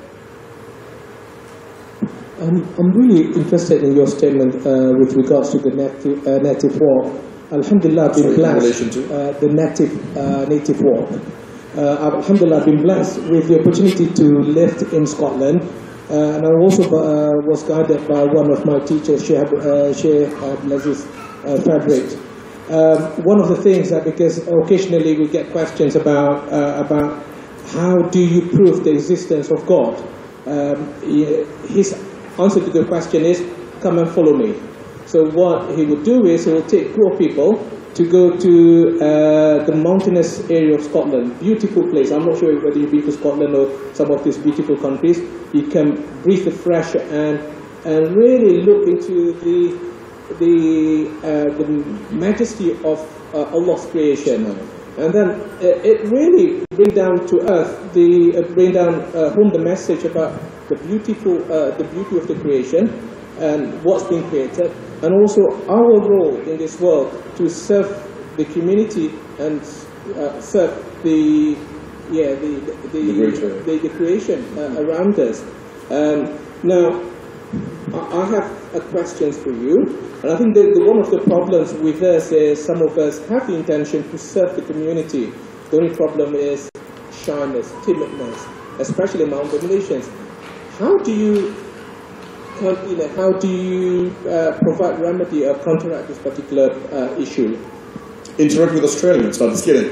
Um, I'm really interested in your statement uh, with regards to the native, uh, native walk. Alhamdulillah, I've been Sorry, blessed. Uh, the native uh, native walk. Uh, Alhamdulillah, I've been blessed with the opportunity to live in Scotland. Uh, and I also uh, was guided by one of my teachers, Sheikh uh, Abdulaziz uh, Fabric. Um, one of the things that, because occasionally we get questions about, uh, about how do you prove the existence of God? um, his answer to the question is, come and follow me. So what he would do is he will take a group of people to go to uh, the mountainous area of Scotland, beautiful place. I'm not sure whether you've been to Scotland or some of these beautiful countries. You can breathe the fresh air and and really look into the the uh, the majesty of uh, Allah's creation, and then uh, it really bring down to earth the uh, bring down uh, home the message about the beautiful uh, the beauty of the creation and what's been created, and also our role in this world to serve the community and uh, serve the yeah the the the, the, the creation uh, around us. Um, now, I have a question for you, and I think that the, one of the problems with us is some of us have the intention to serve the community. The only problem is shyness, timidness, especially among the Malaysians. How do you You know, how do you uh, provide remedy or counteract this particular uh, issue? Interact with Australians, no, I'm just kidding.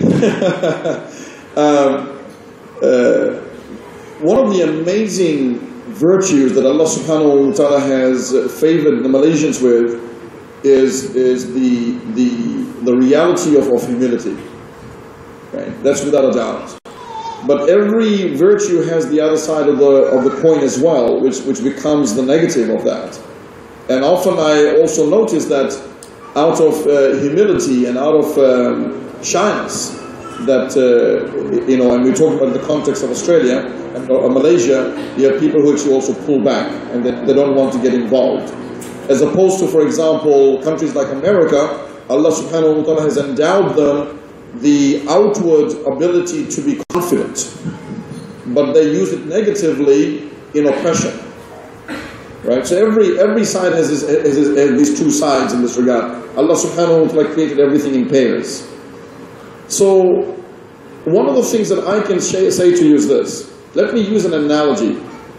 um, uh, one of the amazing virtues that Allah subhanahu wa ta'ala has favored the Malaysians with is, is the, the, the reality of, of humility. Right? That's without a doubt. But every virtue has the other side of the, of the coin as well, which, which becomes the negative of that. And often I also notice that out of uh, humility and out of um, shyness, that, uh, you know, and we're talking about the context of Australia and or Malaysia, you have people who actually also pull back and they, they don't want to get involved. As opposed to, for example, countries like America, Allah subhanahu wa ta'ala has endowed them the outward ability to be confident, but they use it negatively in oppression. Right? So every every side has, his, has, his, has these two sides in this regard. Allah subhanahu wa ta'ala created everything in pairs. So one of the things that I can say to you is this. Let me use an analogy.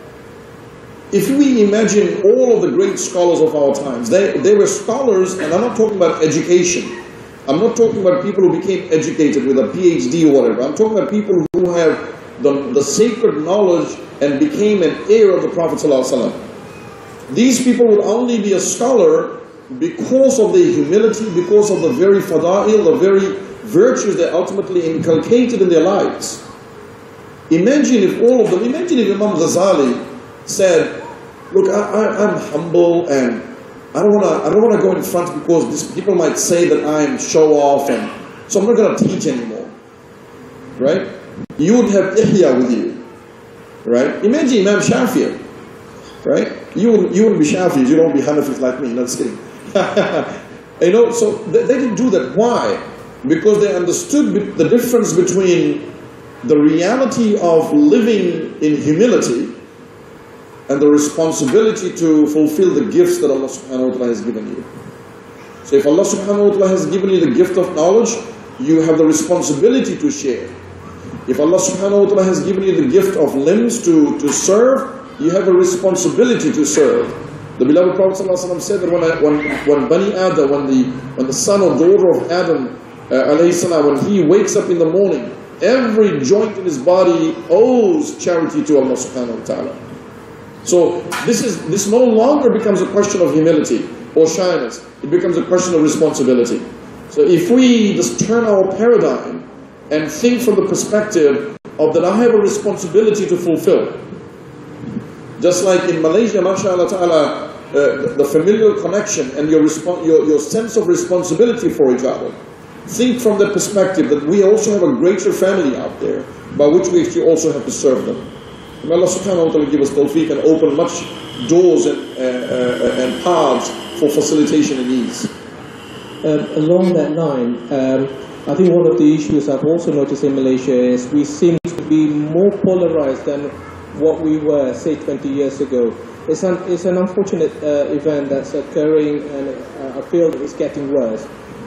If we imagine all of the great scholars of our times, they, they were scholars, and I'm not talking about education. I'm not talking about people who became educated with a PhD or whatever. I'm talking about people who have the, the sacred knowledge and became an heir of the Prophet ﷺ. These people would only be a scholar because of their humility, because of the very fada'il, the very virtues they ultimately inculcated in their lives. Imagine if all of them, imagine if Imam Ghazali said, look, I, I, I'm humble and I don't want to. I don't want to go in front because this, people might say that I'm show off, and so I'm not going to teach anymore. Right? You would have Ihya with you. Right? Imagine Imam Shafi'i. Right? You wouldn't. You wouldn't be Shafi'is. You don't be Hanafis like me. Not kidding. You know. So they, they didn't do that. Why? Because they understood the difference between the reality of living in humility and the responsibility to fulfill the gifts that Allah subhanahu wa ta'ala has given you. So if Allah subhanahu wa ta'ala has given you the gift of knowledge, you have the responsibility to share. If Allah subhanahu wa ta'ala has given you the gift of limbs to, to serve, you have a responsibility to serve. The beloved Prophet ﷺ said that when, I, when, when Bani Adam, when the, when the son or daughter of Adam, uh, alayhi salam, when he wakes up in the morning, every joint in his body owes charity to Allah subhanahu wa ta'ala. So this is this no longer becomes a question of humility or shyness. It becomes a question of responsibility. So if we just turn our paradigm and think from the perspective of that I have a responsibility to fulfill. Just like in Malaysia, mashallah ta'ala, uh, the familial connection and your, your, your sense of responsibility for each other. Think from the perspective that we also have a greater family out there by which we actually also have to serve them. May Allah subhanahu wa ta'ala give us tawfiq and open much doors and, uh, uh, and paths for facilitation and ease. Um, along that line, um, I think one of the issues I've also noticed in Malaysia is we seem to be more polarized than what we were, say, twenty years ago. It's an, it's an unfortunate uh, event that's occurring, and uh, I feel it's getting worse.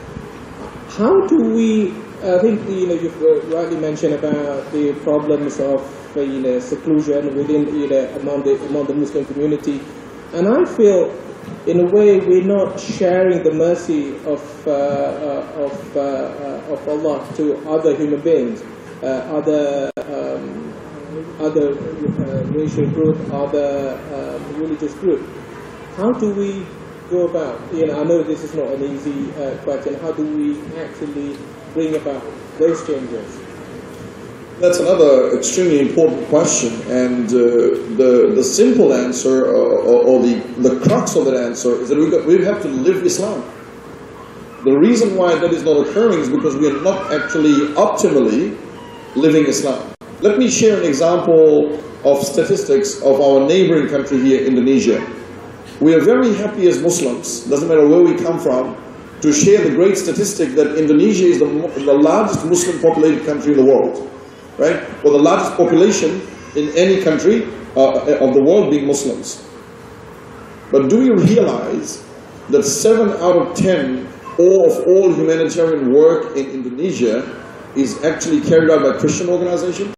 How do we, I think, you know, you've rightly mentioned about the problems of you know, seclusion within, you know, among the among the Muslim community, and I feel, in a way, we're not sharing the mercy of uh, uh, of uh, uh, of Allah to other human beings, uh, other um, other uh, racial group, other uh, religious group. How do we go about, you know, I know this is not an easy uh, question, how do we actually bring about those changes? That's another extremely important question, and uh, the, the simple answer, or, or, or the, the crux of that answer, is that we, got, we have to live Islam. The reason why that is not occurring is because we are not actually optimally living Islam. Let me share an example of statistics of our neighboring country here, Indonesia. We are very happy as Muslims, doesn't matter where we come from, to share the great statistic that Indonesia is the, the largest Muslim populated country in the world. Right? Or the largest population in any country uh, of the world being Muslims. But do you realize that seven out of ten all of all humanitarian work in Indonesia is actually carried out by Christian organizations?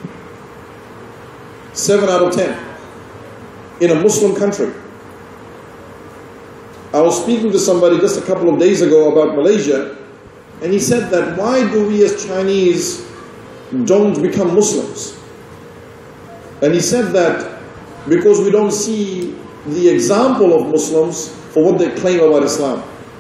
seven out of ten in a Muslim country. I was speaking to somebody just a couple of days ago about Malaysia, and he said that why do we as Chinese don't become Muslims? And he said that because we don't see the example of Muslims for what they claim about Islam.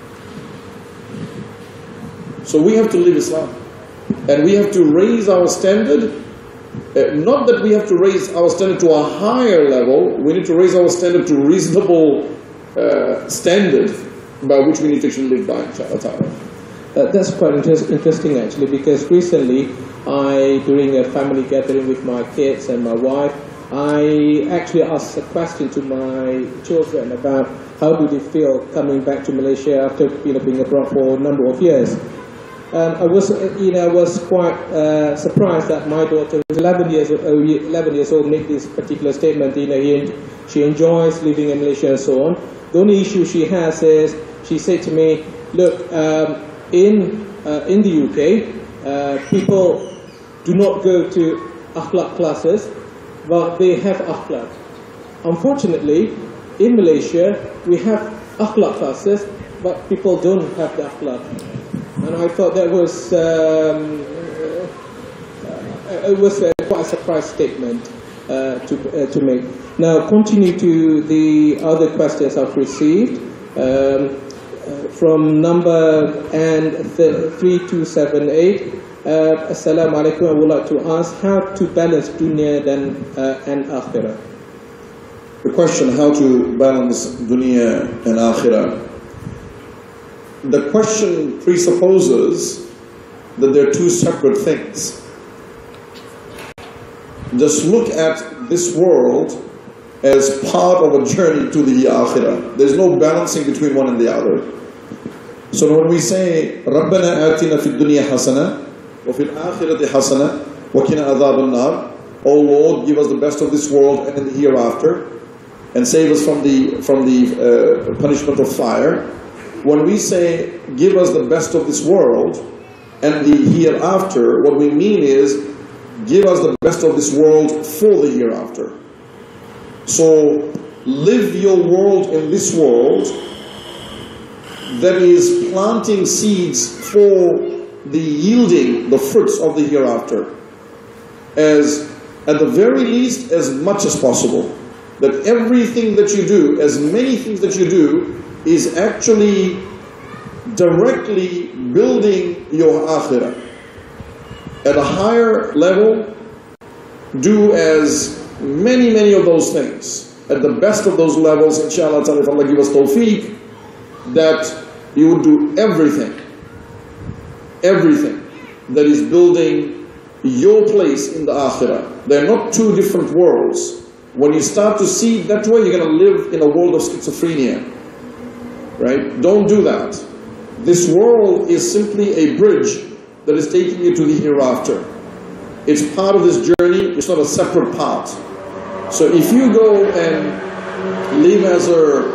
So we have to live Islam, and we have to raise our standard. Uh, not that we have to raise our standard to a higher level, we need to raise our standard to reasonable uh, standard by which we need to actually live by, inshallah. Uh, that's quite inter interesting actually, because recently I, during a family gathering with my kids and my wife, I actually asked a question to my children about how do they feel coming back to Malaysia after, you know, being abroad for a number of years. Um, I was, you know, was quite uh, surprised that my daughter, who's eleven years old, eleven years old, made this particular statement. You know, he, she enjoys living in Malaysia and so on. The only issue she has is she said to me, "Look, um, in uh, in the U K, uh, people do not go to akhlaq classes, but they have akhlaq. Unfortunately, in Malaysia, we have akhlaq classes, but people don't have the akhlaq." And I thought that was um, uh, it was uh, quite a surprise statement uh, to uh, to make. Now, continue to the other questions I've received um, uh, from number and three two seven eight. Uh, Assalamu alaikum. I would like to ask how to balance dunya then uh, and akhirah. The question, how to balance dunya and akhirah. The question presupposes that they're two separate things. Just look at this world as part of a journey to the akhirah. There's no balancing between one and the other. So when we say, رَبَّنَا آتِنَا فِي الدُّنْيَا حَسَنَةً وَفِي الْآخِرَةِ حَسَنَةً وَقِنَا عَذَابَ النَّارِ, O Lord, give us the best of this world and in the hereafter, and save us from the, from the uh, punishment of fire. When we say, give us the best of this world and the hereafter, what we mean is, give us the best of this world for the hereafter. So, live your world in this world that is planting seeds for the yielding, the fruits of the hereafter, as, at the very least, as much as possible. That everything that you do, as many things that you do, is actually directly building your akhirah. At a higher level, do as many, many of those things. At the best of those levels, inshallah, if Allah give us tawfiq, that you would do everything, everything that is building your place in the akhirah. They're not two different worlds. When you start to see it that way, you're going to live in a world of schizophrenia. Right? Don't do that. This world is simply a bridge that is taking you to the hereafter. It's part of this journey, it's not a separate part. So if you go and live as a,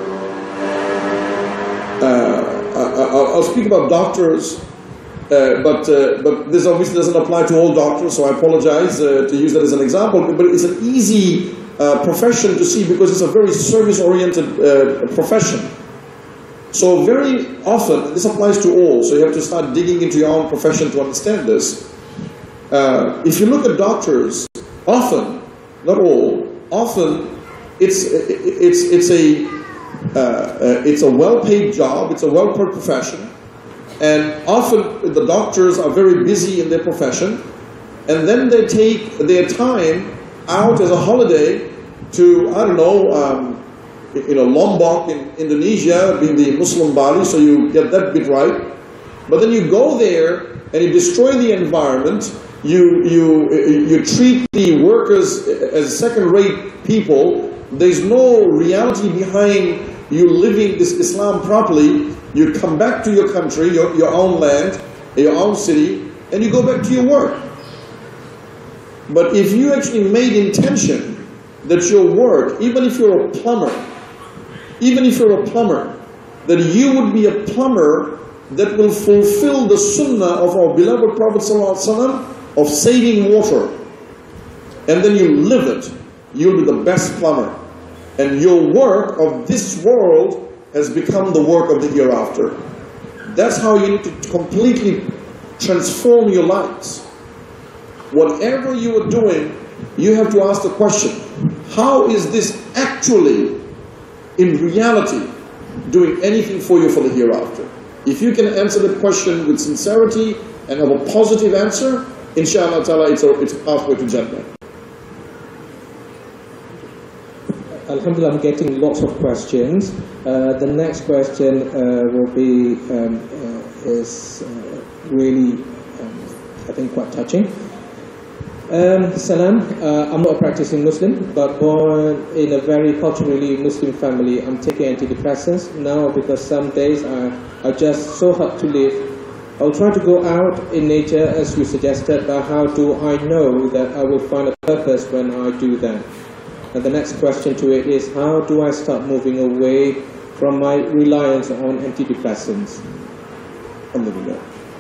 uh, I'll speak about doctors, uh, but, uh, but this obviously doesn't apply to all doctors, so I apologize uh, to use that as an example, but it's an easy uh, profession to see because it's a very service-oriented uh, profession. So very often, this applies to all, so you have to start digging into your own profession to understand this. Uh, if you look at doctors, often not all, often it's, it's, it's a, uh, uh, it's a well-paid job, it's a well-paid profession, and often the doctors are very busy in their profession, and then they take their time out as a holiday to, I don't know, um, you know, Lombok in Indonesia, being the Muslim Bali, so you get that bit right. But then you go there and you destroy the environment, you, you, you treat the workers as second-rate people, there's no reality behind you living this Islam properly. You come back to your country, your, your own land, your own city, and you go back to your work. But if you actually made intention that your work, even if you're a plumber, even if you're a plumber, that you would be a plumber that will fulfill the sunnah of our beloved Prophet ﷺ of saving water, and then you live it, you'll be the best plumber. And your work of this world has become the work of the hereafter. That's how you need to completely transform your lives. Whatever you are doing, you have to ask the question, how is this actually, in reality, doing anything for you for the hereafter? If you can answer that question with sincerity and have a positive answer, inshallah ta'ala, it's a, it's a pathway to Jannah. Alhamdulillah, I'm getting lots of questions. Uh, the next question uh, will be, um, uh, is uh, really, um, I think, quite touching. Um, Salam, uh, I'm not a practicing Muslim, but born in a very culturally Muslim family. I'm taking antidepressants now because some days are, are just so hard to live. I'll try to go out in nature as you suggested, but how do I know that I will find a purpose when I do that? And the next question to it is, how do I start moving away from my reliance on antidepressants? Alhamdulillah.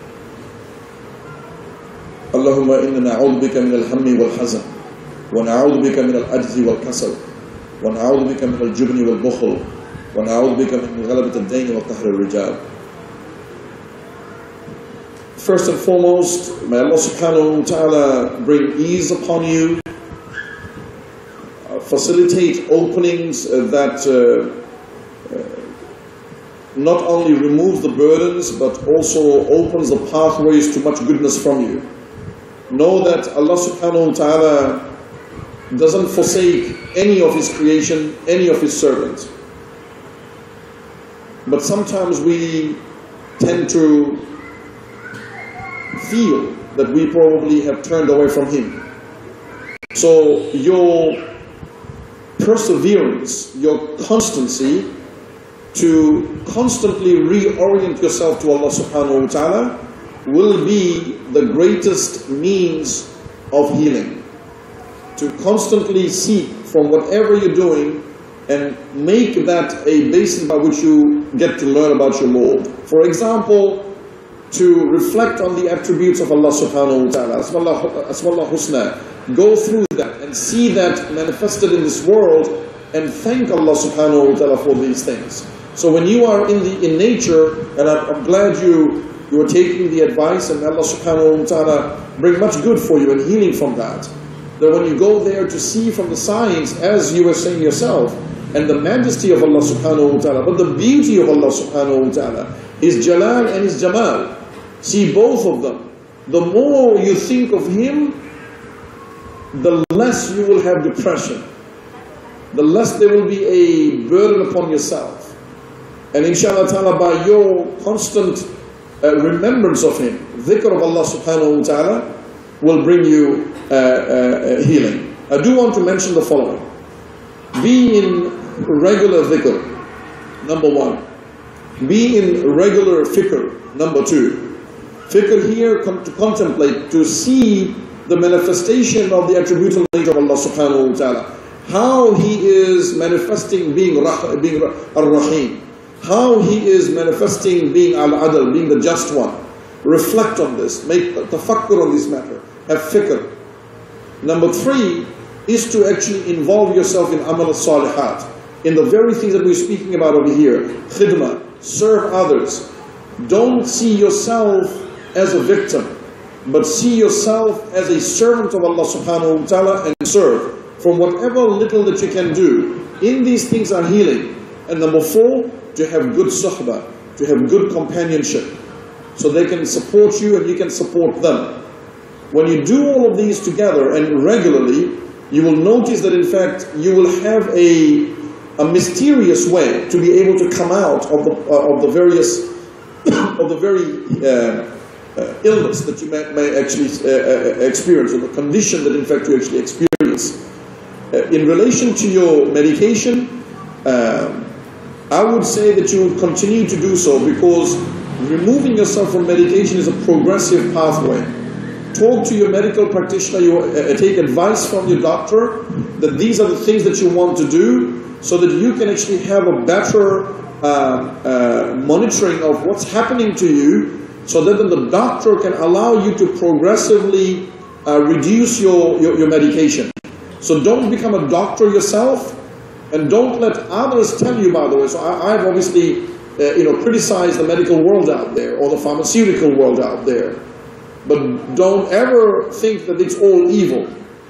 اللهم إنا نعوذ بك من الهم والحزن ونعوذ بك من العجز والكسل ونعوذ بك من الجبن والبخل ونعوذ بك من غلبة الدين وقهر الرجال. First and foremost, may Allah subhanahu wa ta'ala bring ease upon you, uh, facilitate openings uh, that uh, uh, not only remove the burdens but also opens the pathways to much goodness from you. Know that Allah subhanahu wa ta'ala doesn't forsake any of His creation, any of His servants. But sometimes we tend to feel that we probably have turned away from Him. So your perseverance, your constancy to constantly reorient yourself to Allah subhanahu wa ta'ala will be the greatest means of healing. To constantly seek from whatever you're doing and make that a basis by which you get to learn about your Lord. For example, to reflect on the attributes of Allah subhanahu wa ta'ala, Asma'ul Husna, go through that and see that manifested in this world and thank Allah subhanahu wa ta'ala for these things. So when you are in the in nature, and I'm, I'm glad you You are taking the advice, and Allah subhanahu wa ta'ala bring much good for you and healing from that. That when you go there to see from the signs, as you were saying yourself, and the majesty of Allah subhanahu wa ta'ala, but the beauty of Allah subhanahu wa ta'ala, His Jalal and His Jamal. See both of them. The more you think of Him, the less you will have depression. The less there will be a burden upon yourself. And inshallah ta'ala, by your constant Uh, remembrance of Him, dhikr of Allah subhanahu wa ta'ala, will bring you uh, uh, healing. I do want to mention the following. Be in regular dhikr, number one. Be in regular fikr, number two. Fikr here, come to contemplate, to see the manifestation of the attributable nature of Allah subhanahu wa ta'ala. How He is manifesting being, being Ar-Rahim. How He is manifesting being Al-Adl, being the just one. Reflect on this. Make tafakkur on this matter. Have fikr. Number three is to actually involve yourself in amal al-salihat. In the very things that we're speaking about over here. Khidmah. Serve others. Don't see yourself as a victim, but see yourself as a servant of Allah subhanahu wa ta'ala and serve. from whatever little that you can do. In these things are healing. And number four, to have good suhbah, to have good companionship, so they can support you and you can support them. When you do all of these together and regularly, you will notice that in fact you will have a, a mysterious way to be able to come out of the, uh, of the various, of the very uh, uh, illness that you may, may actually uh, uh, experience, or the condition that in fact you actually experience. Uh, in relation to your medication, um, I would say that you would continue to do so, because removing yourself from medication is a progressive pathway. Talk to your medical practitioner, you, uh, take advice from your doctor that these are the things that you want to do, so that you can actually have a better uh, uh, monitoring of what's happening to you, so that then the doctor can allow you to progressively uh, reduce your, your, your medication. So don't become a doctor yourself, and don't let others tell you, by the way. So I, I've obviously uh, you know, criticized the medical world out there, or the pharmaceutical world out there. But don't ever think that it's all evil.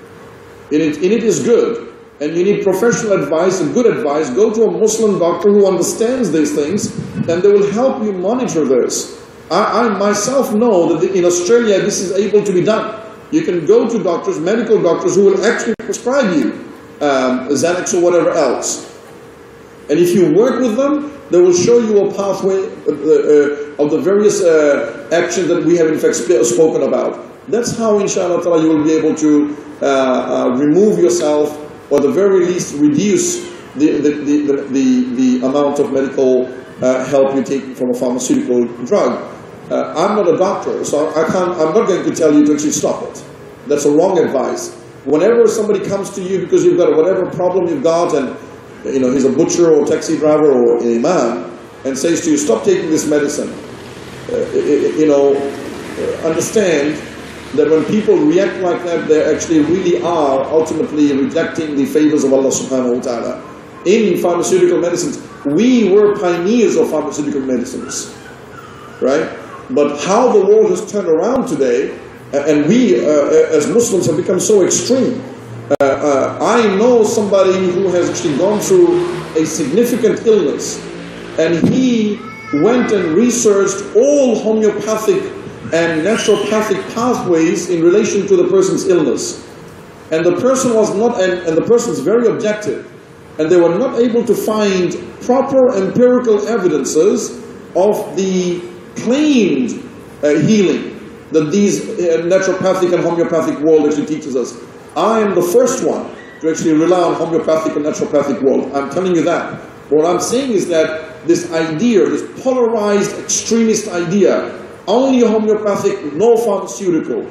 In it, in it is good. And you need professional advice and good advice. Go to a Muslim doctor who understands these things, and they will help you monitor this. I, I myself know that in Australia this is able to be done. You can go to doctors, medical doctors, who will actually prescribe you um, Xanax or whatever else. And if you work with them, they will show you a pathway uh, uh, of the various uh, actions that we have in fact sp spoken about. That's how, inshallah ta'ala, you will be able to uh, uh, remove yourself, or at the very least reduce the, the, the, the, the, the amount of medical uh, help you're taking from a pharmaceutical drug. Uh, I'm not a doctor, so I can't, I'm not going to tell you to actually stop it. That's a wrong advice. Whenever somebody comes to you because you've got whatever problem you've got, and you know, he's a butcher or a taxi driver or an imam, and says to you, stop taking this medicine. Uh, you know, understand that when people react like that, they actually really are ultimately rejecting the favors of Allah subhanahu wa ta'ala. In pharmaceutical medicines, we were pioneers of pharmaceutical medicines, right? But how the world has turned around today, and we uh, as Muslims have become so extreme. Uh, uh, I know somebody who has actually gone through a significant illness, and he went and researched all homeopathic and naturopathic pathways in relation to the person's illness. And the person was not, and, and the person is very objective, and they were not able to find proper empirical evidences of the claimed uh, healing that these uh, naturopathic and homeopathic world actually teaches us. I am the first one to actually rely on homeopathic and naturopathic world. I'm telling you that. What I'm saying is that this idea, this polarized extremist idea, only homeopathic, no pharmaceutical,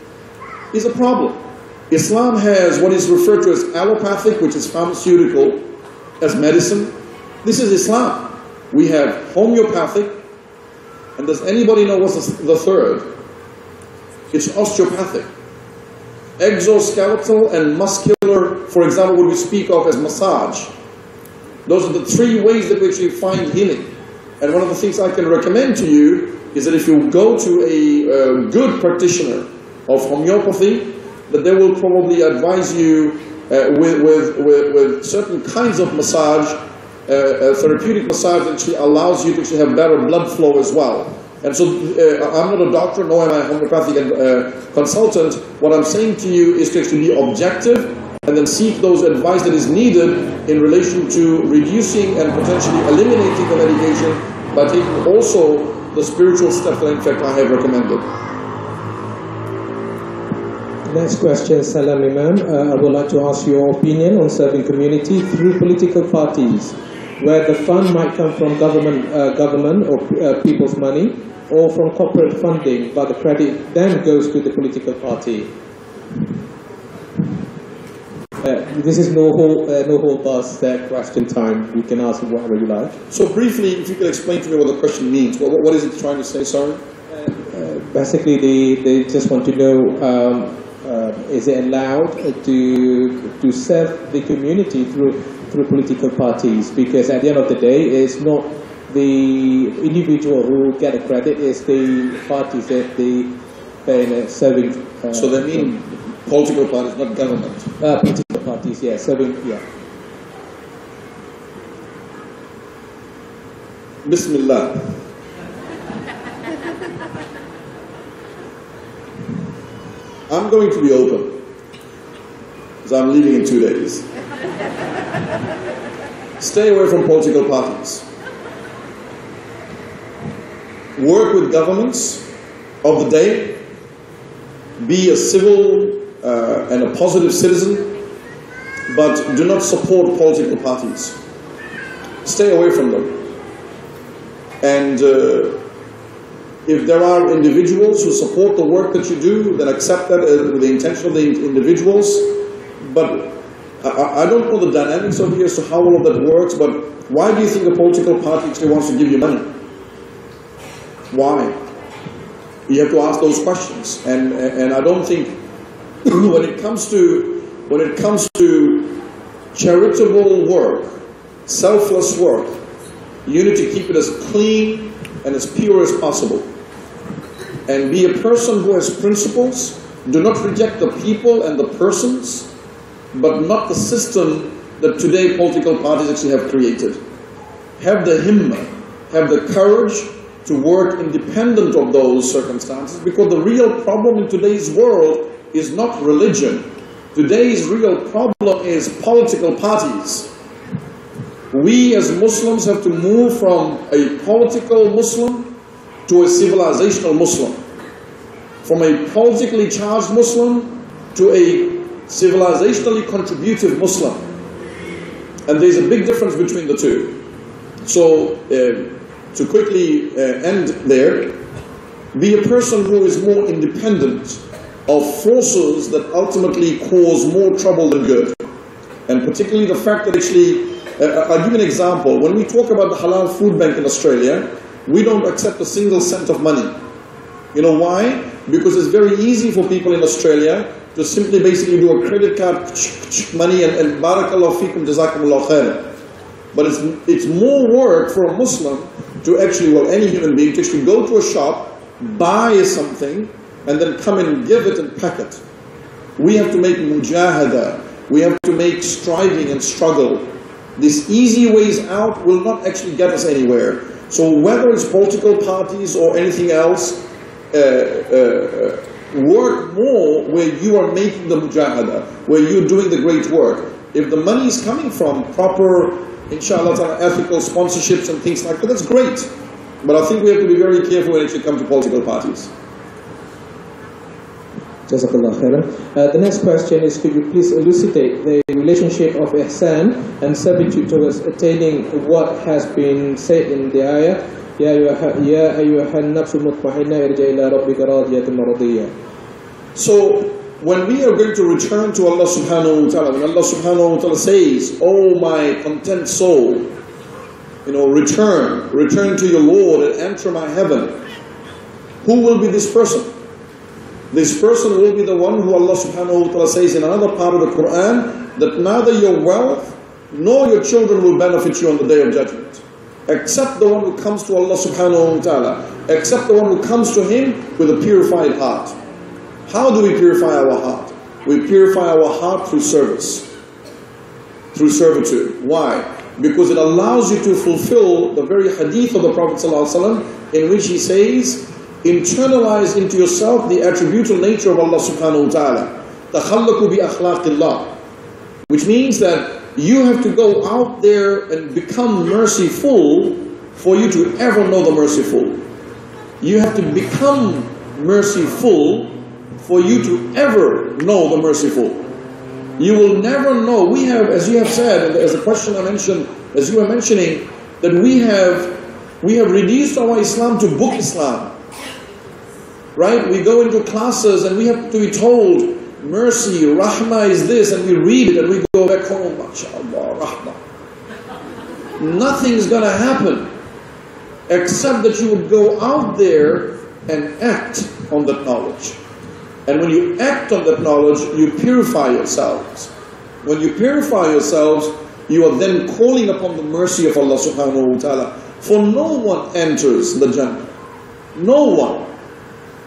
is a problem. Islam has what is referred to as allopathic, which is pharmaceutical, as medicine. This is Islam. We have homeopathic, and does anybody know what's the third? It's osteopathic. Exoskeletal and muscular, for example, what we speak of as massage. Those are the three ways that we actually find healing. And one of the things I can recommend to you is that if you go to a uh, good practitioner of homeopathy, that they will probably advise you uh, with, with, with, with certain kinds of massage, uh, uh, therapeutic massage that actually allows you to actually have better blood flow as well. And so uh, I'm not a doctor, nor am I a homeopathic uh, consultant. What I'm saying to you is to actually be objective, and then seek those advice that is needed in relation to reducing and potentially eliminating the medication by taking also the spiritual steps that in fact I have recommended. Next question, Salam Imam. Uh, I would like to ask your opinion on serving community through political parties, where the fund might come from government, uh, government or uh, people's money, or from corporate funding, but the credit then goes to the political party. Uh, this is no hold, uh, no hold bars uh, question time. You can ask whatever you like. So briefly, if you could explain to me what the question means. What, what is it trying to say, sorry? Uh, uh, basically, they, they just want to know, um, uh, is it allowed to, to serve the community through, through political parties? Because at the end of the day, it's not the individual who get a credit, it's the parties that they uh, serving. Uh, so they mean political parties, not government? Uh, political parties, yeah, serving, yeah. Bismillah. I'm going to be open, because I'm leaving in two days. Stay away from political parties. Work with governments of the day. Be a civil uh, and a positive citizen, but do not support political parties. Stay away from them. And uh, if there are individuals who support the work that you do, then accept that uh, with the intention of the individuals. But I, I don't know the dynamics of here as to how all of that works, but why do you think a political party actually wants to give you money? Why? You have to ask those questions. And, and I don't think when it comes to, when it comes to charitable work, selfless work, you need to keep it as clean and as pure as possible. And be a person who has principles. Do not reject the people and the persons, but not the system that today political parties actually have created. Have the himmah, have the courage to work independent of those circumstances, because the real problem in today's world is not religion. Today's real problem is political parties. We as Muslims have to move from a political Muslim to a civilizational Muslim. From a politically charged Muslim to a civilizationally contributive Muslim. And there's a big difference between the two. So, uh, to quickly uh, end there, be a person who is more independent of forces that ultimately cause more trouble than good. And particularly the fact that actually, uh, I'll give you an example. When we talk about the Halal Food Bank in Australia, we don't accept a single cent of money. You know why? Because it's very easy for people in Australia to simply basically do a credit card money and, and barakallahu feekum, jazakumullah khairan. But it's, it's more work for a Muslim to actually, well, any human being, to actually go to a shop, buy something, and then come and give it and pack it. We have to make mujahada. We have to make striving and struggle. These easy ways out will not actually get us anywhere. So whether it's political parties or anything else, uh, uh, work more where you are making the mujahada, where you're doing the great work. If the money is coming from proper, inshallah, ethical sponsorships and things like that, that's great. But I think we have to be very careful when it actually comes to political parties. Jazakallah khairan. Uh, the next question is, could you please elucidate the relationship of ihsan and servitude towards attaining what has been said in the ayah, Ya ayyuhan nafsul mutma'inna irja' ila rabbika radiyatan maradiyya. So, when we are going to return to Allah subhanahu wa ta'ala, when Allah subhanahu wa ta'ala says, "Oh my content soul, you know, return, return to your Lord and enter my heaven," who will be this person? This person will be the one who Allah subhanahu wa ta'ala says in another part of the Quran, that neither your wealth nor your children will benefit you on the day of judgment, except the one who comes to Allah subhanahu wa ta'ala, except the one who comes to Him with a purified heart. How do we purify our heart? We purify our heart through service, through servitude. Why? Because it allows you to fulfill the very hadith of the Prophet ﷺ, in which he says, internalize into yourself the attributable nature of Allah subhanahu wa ta'ala. تَخَلَّقُ بِأَخْلَاقِ اللَّهِ. Which means that you have to go out there and become merciful for you to ever know the merciful. You have to become merciful for you to ever know the merciful. You will never know. We have, as you have said, and as a question I mentioned, as you were mentioning, that we have, we have reduced our Islam to book Islam. Right? We go into classes and we have to be told, mercy, rahmah is this, and we read it and we go back home, mashallah, rahmah. Nothing's going to happen except that you would go out there and act on that knowledge. And when you act on that knowledge, you purify yourselves. When you purify yourselves, you are then calling upon the mercy of Allah subhanahu wa ta'ala. For no one enters the Jannah. No one.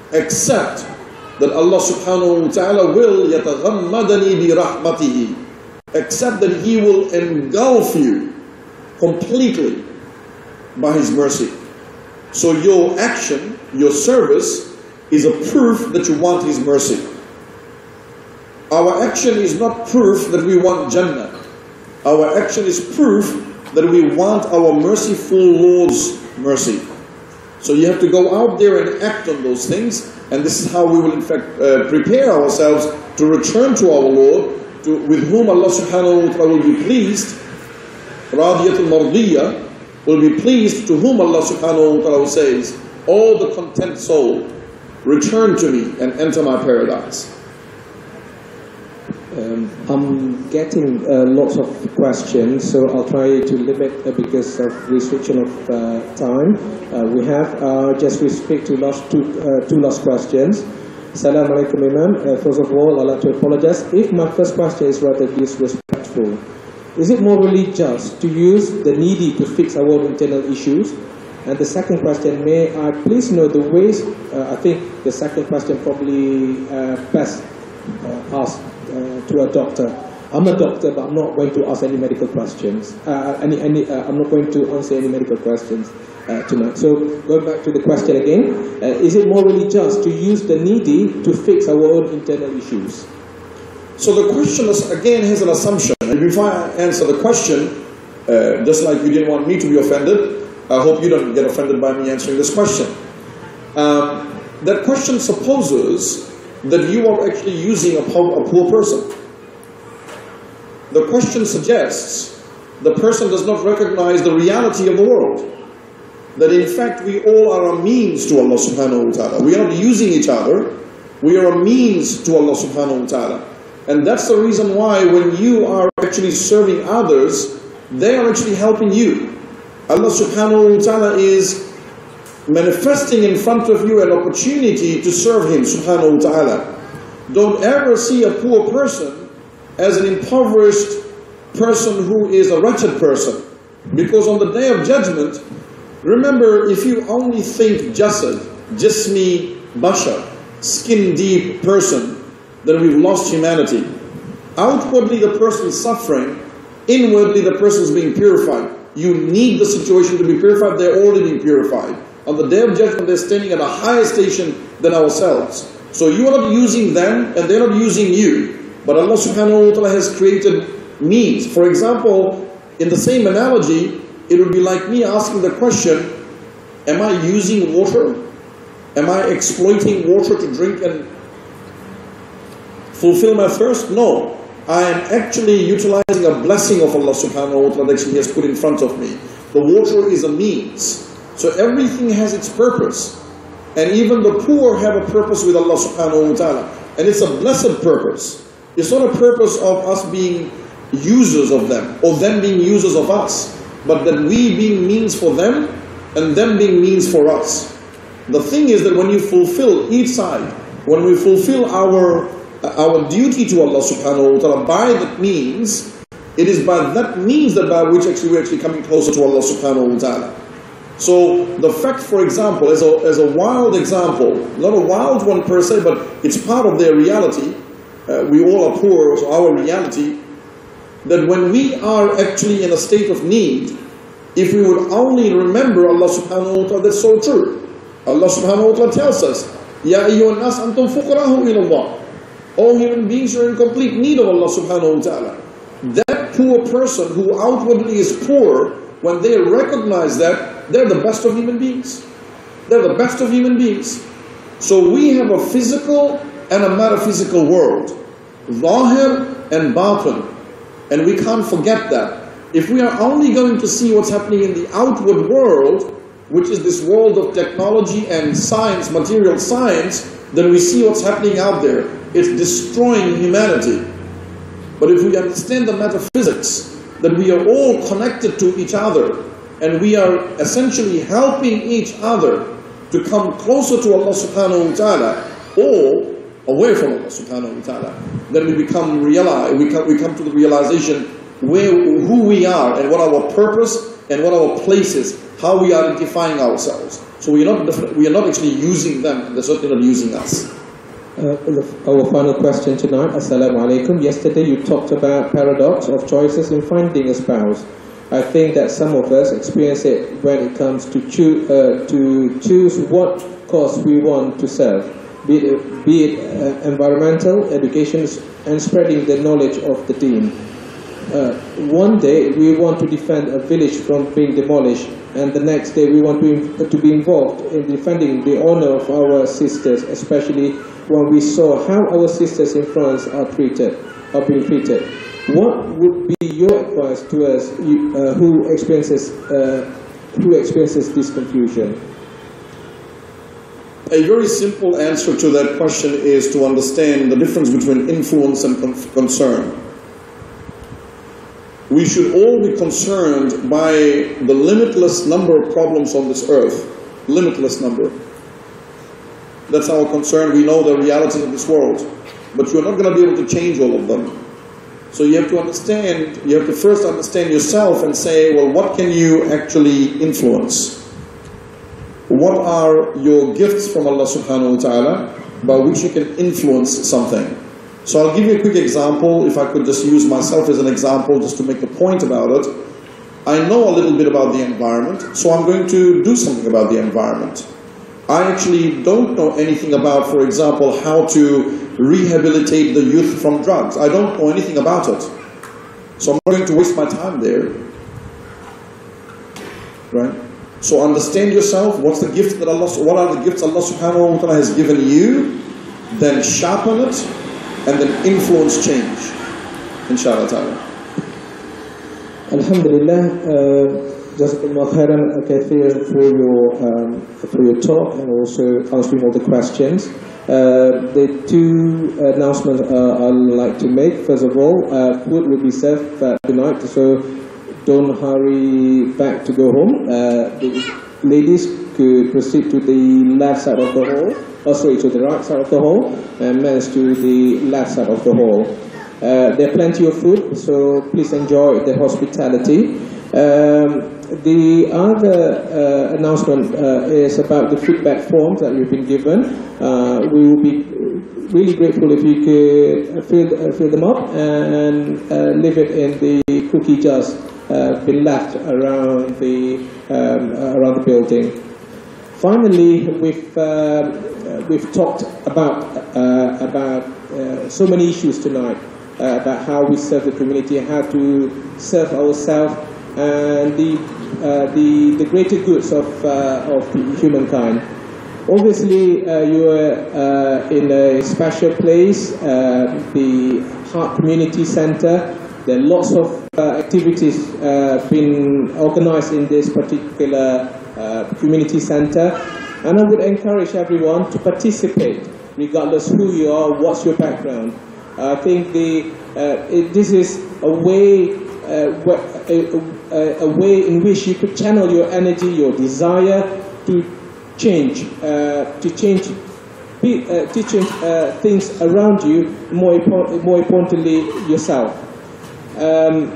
Except that Allah subhanahu wa ta'ala will يَتَغَمَّدَنِي بِرَحْمَتِهِ. except that He will engulf you completely by His mercy. So your action, your service, is a proof that you want His mercy. Our action is not proof that we want Jannah. Our action is proof that we want our merciful Lord's mercy. So you have to go out there and act on those things, and this is how we will in fact uh, prepare ourselves to return to our Lord, to, with whom Allah subhanahu wa ta'ala will be pleased. Radiyatul Mardiyah will be pleased, to whom Allah subhanahu wa ta'ala says, "O the content soul, return to me and enter my paradise." Um, I'm getting uh, lots of questions, so I'll try to limit uh, because of restriction of uh, time. Uh, we have uh, just restrict to last two, uh, two last questions. Assalamu alaikum, Imam. Uh, first of all, I'd like to apologize if my first question is rather disrespectful. Is it morally just to use the needy to fix our own internal issues? And the second question, may I please know the ways, uh, I think the second question probably uh, best uh, asked uh, to a doctor. I'm a doctor, but I'm not going to ask any medical questions. Uh, any, any, uh, I'm not going to answer any medical questions uh, tonight. So going back to the question again, uh, is it morally just to use the needy to fix our own internal issues? So the question is, again has an assumption. And before I answer the question, uh, just like you didn't want me to be offended, I hope you don't get offended by me answering this question. Um, that question supposes that you are actually using a poor, a poor person. The question suggests the person does not recognize the reality of the world. That in fact we all are a means to Allah subhanahu wa ta'ala. We are not using each other, we are a means to Allah subhanahu wa ta'ala. And that's the reason why when you are actually serving others, they are actually helping you. Allah subhanahu wa ta'ala is manifesting in front of you an opportunity to serve Him subhanahu wa ta'ala. Don't ever see a poor person as an impoverished person who is a wretched person. Because on the day of judgment, remember, if you only think jasad, jismi, bashar, skin deep person, then we've lost humanity. Outwardly the person is suffering, inwardly the person is being purified. You need the situation to be purified, they're already being purified. On the day of judgment they're standing at a higher station than ourselves. So you are not using them and they're not using you. But Allah subhanahu wa ta'ala has created means. For example, in the same analogy, it would be like me asking the question, am I using water? Am I exploiting water to drink and fulfill my thirst? No. I am actually utilizing a blessing of Allah subhanahu wa ta'ala that He has put in front of me. The water is a means. So everything has its purpose. And even the poor have a purpose with Allah subhanahu wa ta'ala. And it's a blessed purpose. It's not a purpose of us being users of them, or them being users of us, but that we being means for them, and them being means for us. The thing is that when you fulfill each side, when we fulfill our our duty to Allah subhanahu wa ta'ala by that means, it is by that means that by which actually we're actually coming closer to Allah subhanahu wa ta'ala. So the fact, for example, as a, as a wild example, not a wild one per se, but it's part of their reality, uh, we all are poor, so our reality, that when we are actually in a state of need, if we would only remember Allah subhanahu wa ta'ala, that's so true. Allah subhanahu wa ta'ala tells us, Ya ayyuhan nas antum fuqarahu ila Allah. All human beings are in complete need of Allah subhanahu wa ta'ala. That poor person who outwardly is poor, when they recognize that, they're the best of human beings. They're the best of human beings. So we have a physical and a metaphysical world. Zahir and batin. And we can't forget that. If we are only going to see what's happening in the outward world, which is this world of technology and science, material science, then we see what's happening out there. It's destroying humanity. But if we understand the metaphysics, that we are all connected to each other, and we are essentially helping each other to come closer to Allah subhanahu wa ta'ala, or away from Allah subhanahu wa ta'ala, then we become realize, we come, we come to the realization where, who we are, and what our purpose, and what our place is, how we are identifying ourselves. So we are not, we are not actually using them, and they're certainly not using us. Uh, our final question tonight, Assalamu alaikum. Yesterday you talked about paradox of choices in finding a spouse. I think that some of us experience it when it comes to, choo uh, to choose what cause we want to serve, be it, be it uh, environmental, education, and spreading the knowledge of the deen. Uh, one day we want to defend a village from being demolished, and the next day we want to, to be involved in defending the honor of our sisters, especially when we saw how our sisters in France are treated, are being treated. What would be your advice to us you, uh, who experiences uh, who experiences this confusion? A very simple answer to that question is to understand the difference between influence and con concern. We should all be concerned by the limitless number of problems on this earth. Limitless number. That's our concern. We know the realities of this world. But you're not going to be able to change all of them. So you have to understand, you have to first understand yourself and say, well, what can you actually influence? What are your gifts from Allah subhanahu wa ta'ala by which you can influence something? So I'll give you a quick example, if I could just use myself as an example just to make a point about it. I know a little bit about the environment, so I'm going to do something about the environment. I actually don't know anything about, for example, how to rehabilitate the youth from drugs. I don't know anything about it. So I'm not going to waste my time there. Right? So understand yourself, what's the gift that Allah, what are the gifts Allah subhanahu wa ta'ala has given you, then sharpen it, and then influence change. Inshallah ta'ala. Alhamdulillah, uh, Jazakallah khairan kathir for your um, for your talk and also answering all the questions. Uh, the two announcements uh, I'd like to make. First of all, uh, food will be served uh, tonight, so don't hurry back to go home. Uh, the ladies could proceed to the left side of the hall, or sorry, to the right side of the hall, and men to the left side of the hall. Uh, there are plenty of food, so please enjoy the hospitality. Um, the other uh, announcement uh, is about the feedback forms that you've been given. Uh, we will be really grateful if you could fill, uh, fill them up and uh, leave it in the cookie jars uh, been left around the um, around the building. Finally, we've uh, we've talked about uh, about uh, so many issues tonight uh, about how we serve the community, how to serve ourselves, and the uh, the the greater goods of uh, of humankind. Obviously, uh, you are uh, in a special place, uh, the Heart Community Center. There are lots of uh, activities uh, being organized in this particular uh, community center, and I would encourage everyone to participate, regardless who you are, what's your background. I think the uh, it, this is a way uh, a, a, a way in which you could channel your energy, your desire to change, uh, to change, uh, to change uh, things around you. More important, more importantly, yourself. Um,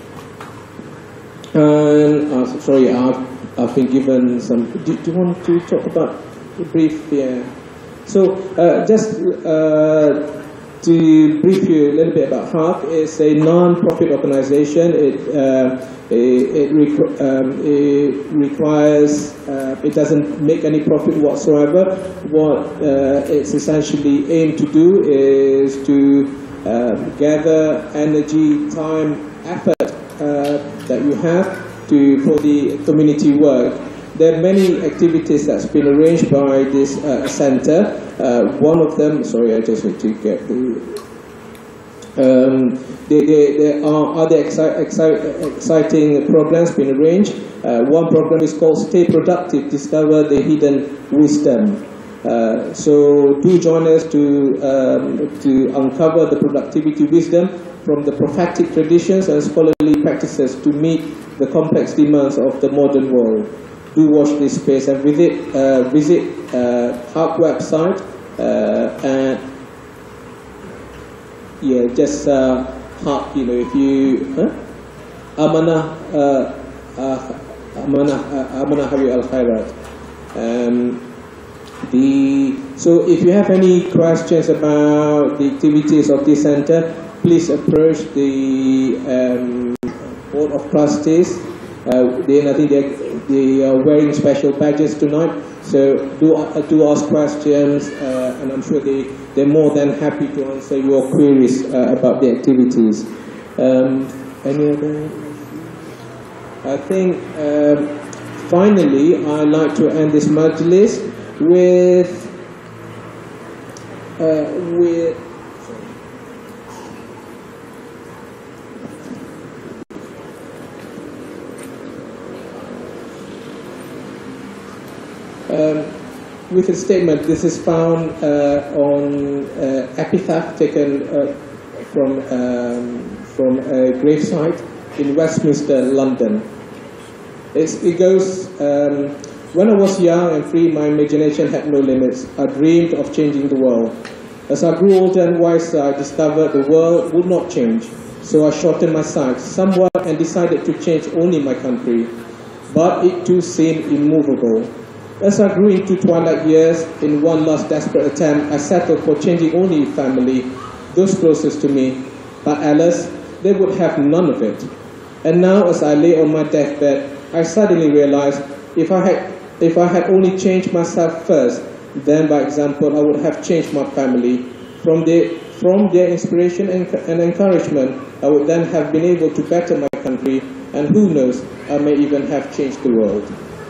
and uh, sorry, I've I've been given some. Do, do you want to talk about the brief? Yeah. So uh, just. Uh, To brief you a little bit about Heart, it's a non-profit organization. It uh, it, it, requ um, it requires uh, it doesn't make any profit whatsoever. What uh, it's essentially aimed to do is to uh, gather energy, time, effort uh, that you have to for the community work. There are many activities that's been arranged by this uh, center. Uh, one of them, sorry, I just need to get the. Um, there, there, there are other exci exci exciting programs being arranged. Uh, one program is called Stay Productive, Discover the Hidden Wisdom. Uh, so do join us to um, to uncover the productivity wisdom from the prophetic traditions and scholarly practices to meet the complex demands of the modern world. Do watch this space and visit uh, visit uh, Heart website uh, and yeah, just uh, Heart. You know, if you huh? Amanah uh, uh, Amanah uh, Amanah Hawi Al Khairat. Um, the So if you have any questions about the activities of this center, please approach the um, Board of Trustees. Uh, they, I think they, they are wearing special badges tonight, so do, uh, do ask questions, uh, and I'm sure they, they're more than happy to answer your queries uh, about the activities. Um, any other? I think um, finally I'd like to end this majlis with uh, with Um, with a statement. This is found uh, on uh, epitaph taken uh, from um, from a gravesite in Westminster, London. It's, it goes, um, when I was young and free, my imagination had no limits. I dreamed of changing the world. As I grew older and wiser, I discovered the world would not change. So I shortened my sights somewhat and decided to change only my country. But it too seemed immovable. As I grew into twilight years, in one last desperate attempt, I settled for changing only family, those closest to me. But alas, they would have none of it. And now, as I lay on my deathbed, I suddenly realized if I had, if I had only changed myself first, then by example, I would have changed my family. From their, from their inspiration and, and encouragement, I would then have been able to better my country, and who knows, I may even have changed the world.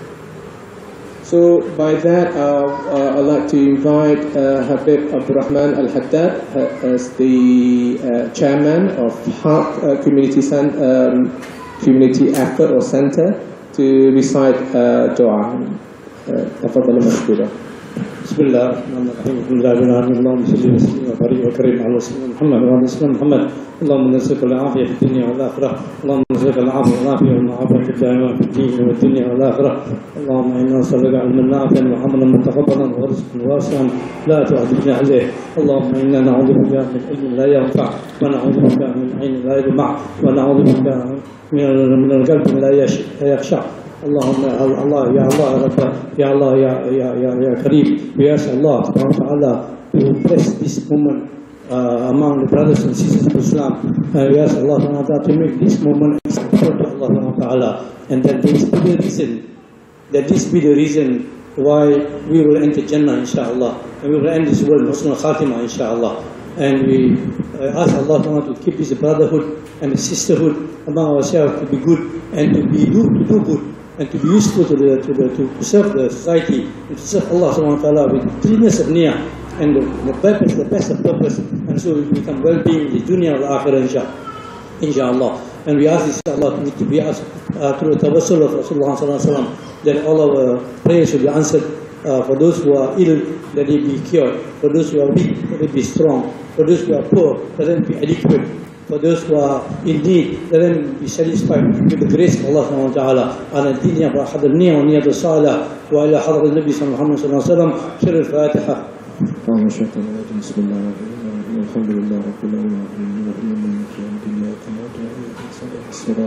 So by that, uh, uh, I'd like to invite uh, Habib Abdurrahman Al-Haddad uh, as the uh, chairman of Haq uh, Community, Cent um, Community Effort or Center to recite uh, Dua. تفضل مشكورا. بسم الله الرحمن الرحيم. الحمد لله رب العالمين. اللهم صل وسلم وبارك وكرم على سيدنا محمد وعلى سيدنا محمد. اللهم نسألك العافية في الدنيا والآخرة. اللهم نسألك العافية والعافية والمعافاة في الدنيا في الدين والدنيا والآخرة. اللهم إنا نسألك علما نافعا وعملا متقبلا ورزقا واسعا لا تعذبنا عليه. اللهم إنا نعوذ بك من علم لا ينفع ونعوذ بك من عين لا يدمع ونعوذ بك من القلب لا يخشع. اللهم الله يا الله يا رب يا الله يا يا يا يا كريم. We ask Allah subhanahu wa ta'ala to bless this moment uh, among the brothers and sisters of Islam. Uh, we ask Allah subhanahu wa ta'ala to make this moment acceptable to Allah subhanahu wa ta'ala, and that this be the reason, that this be the reason why we will enter Jannah inshallah, and we will end this world Husnul Khatimah inshallah. And we uh, ask Allah subhanahu wa ta'ala to keep this brotherhood and sisterhood among ourselves to be good and to be do, to do good. And to be useful to the to the to, to serve the society and to serve Allah subhanahu wa ta'ala with cleanness of niyyah and the, the purpose, the best of purpose, and so we become well-being in the dunya and akhirah inshallah. And we ask this Allah to be asked uh, through the tawassul of Rasulullah sallallahu alaihi wasallam that all our prayers will be answered. Uh, for those who are ill, that they be cured. For those who are weak, that they be strong. For those who are poor, let them be adequate. For those who are in need, let them be satisfied with the grace of Allah subhanahu wa ta'ala. على الدنيا وحد النية والنية الصالحة وإلى حضرة النبي صلى الله عليه وسلم. شر الفاتحة. بسم الله الرحمن الرحيم. الحمد لله رب العالمين الرحمن الرحيم مالك يوم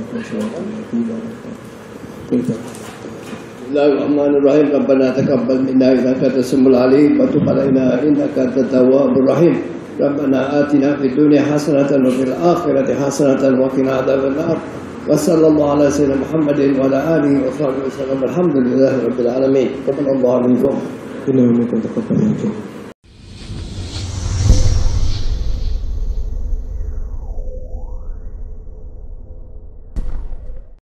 الدين. بسم الله الرحمن الرحيم. ربنا تقبل منا إنك أنت السميع العليم وتب علينا إنك أنت التواب الرحيم. ربنا آتنا في الدنيا حسنة وفي الآخرة حسنة وقنا عذاب النار. وصلى الله على سيدنا محمد وعلى آله وصحبه وسلم. الحمد لله رب العالمين. تقبل الله منكم. إنه منكم تقبل منكم.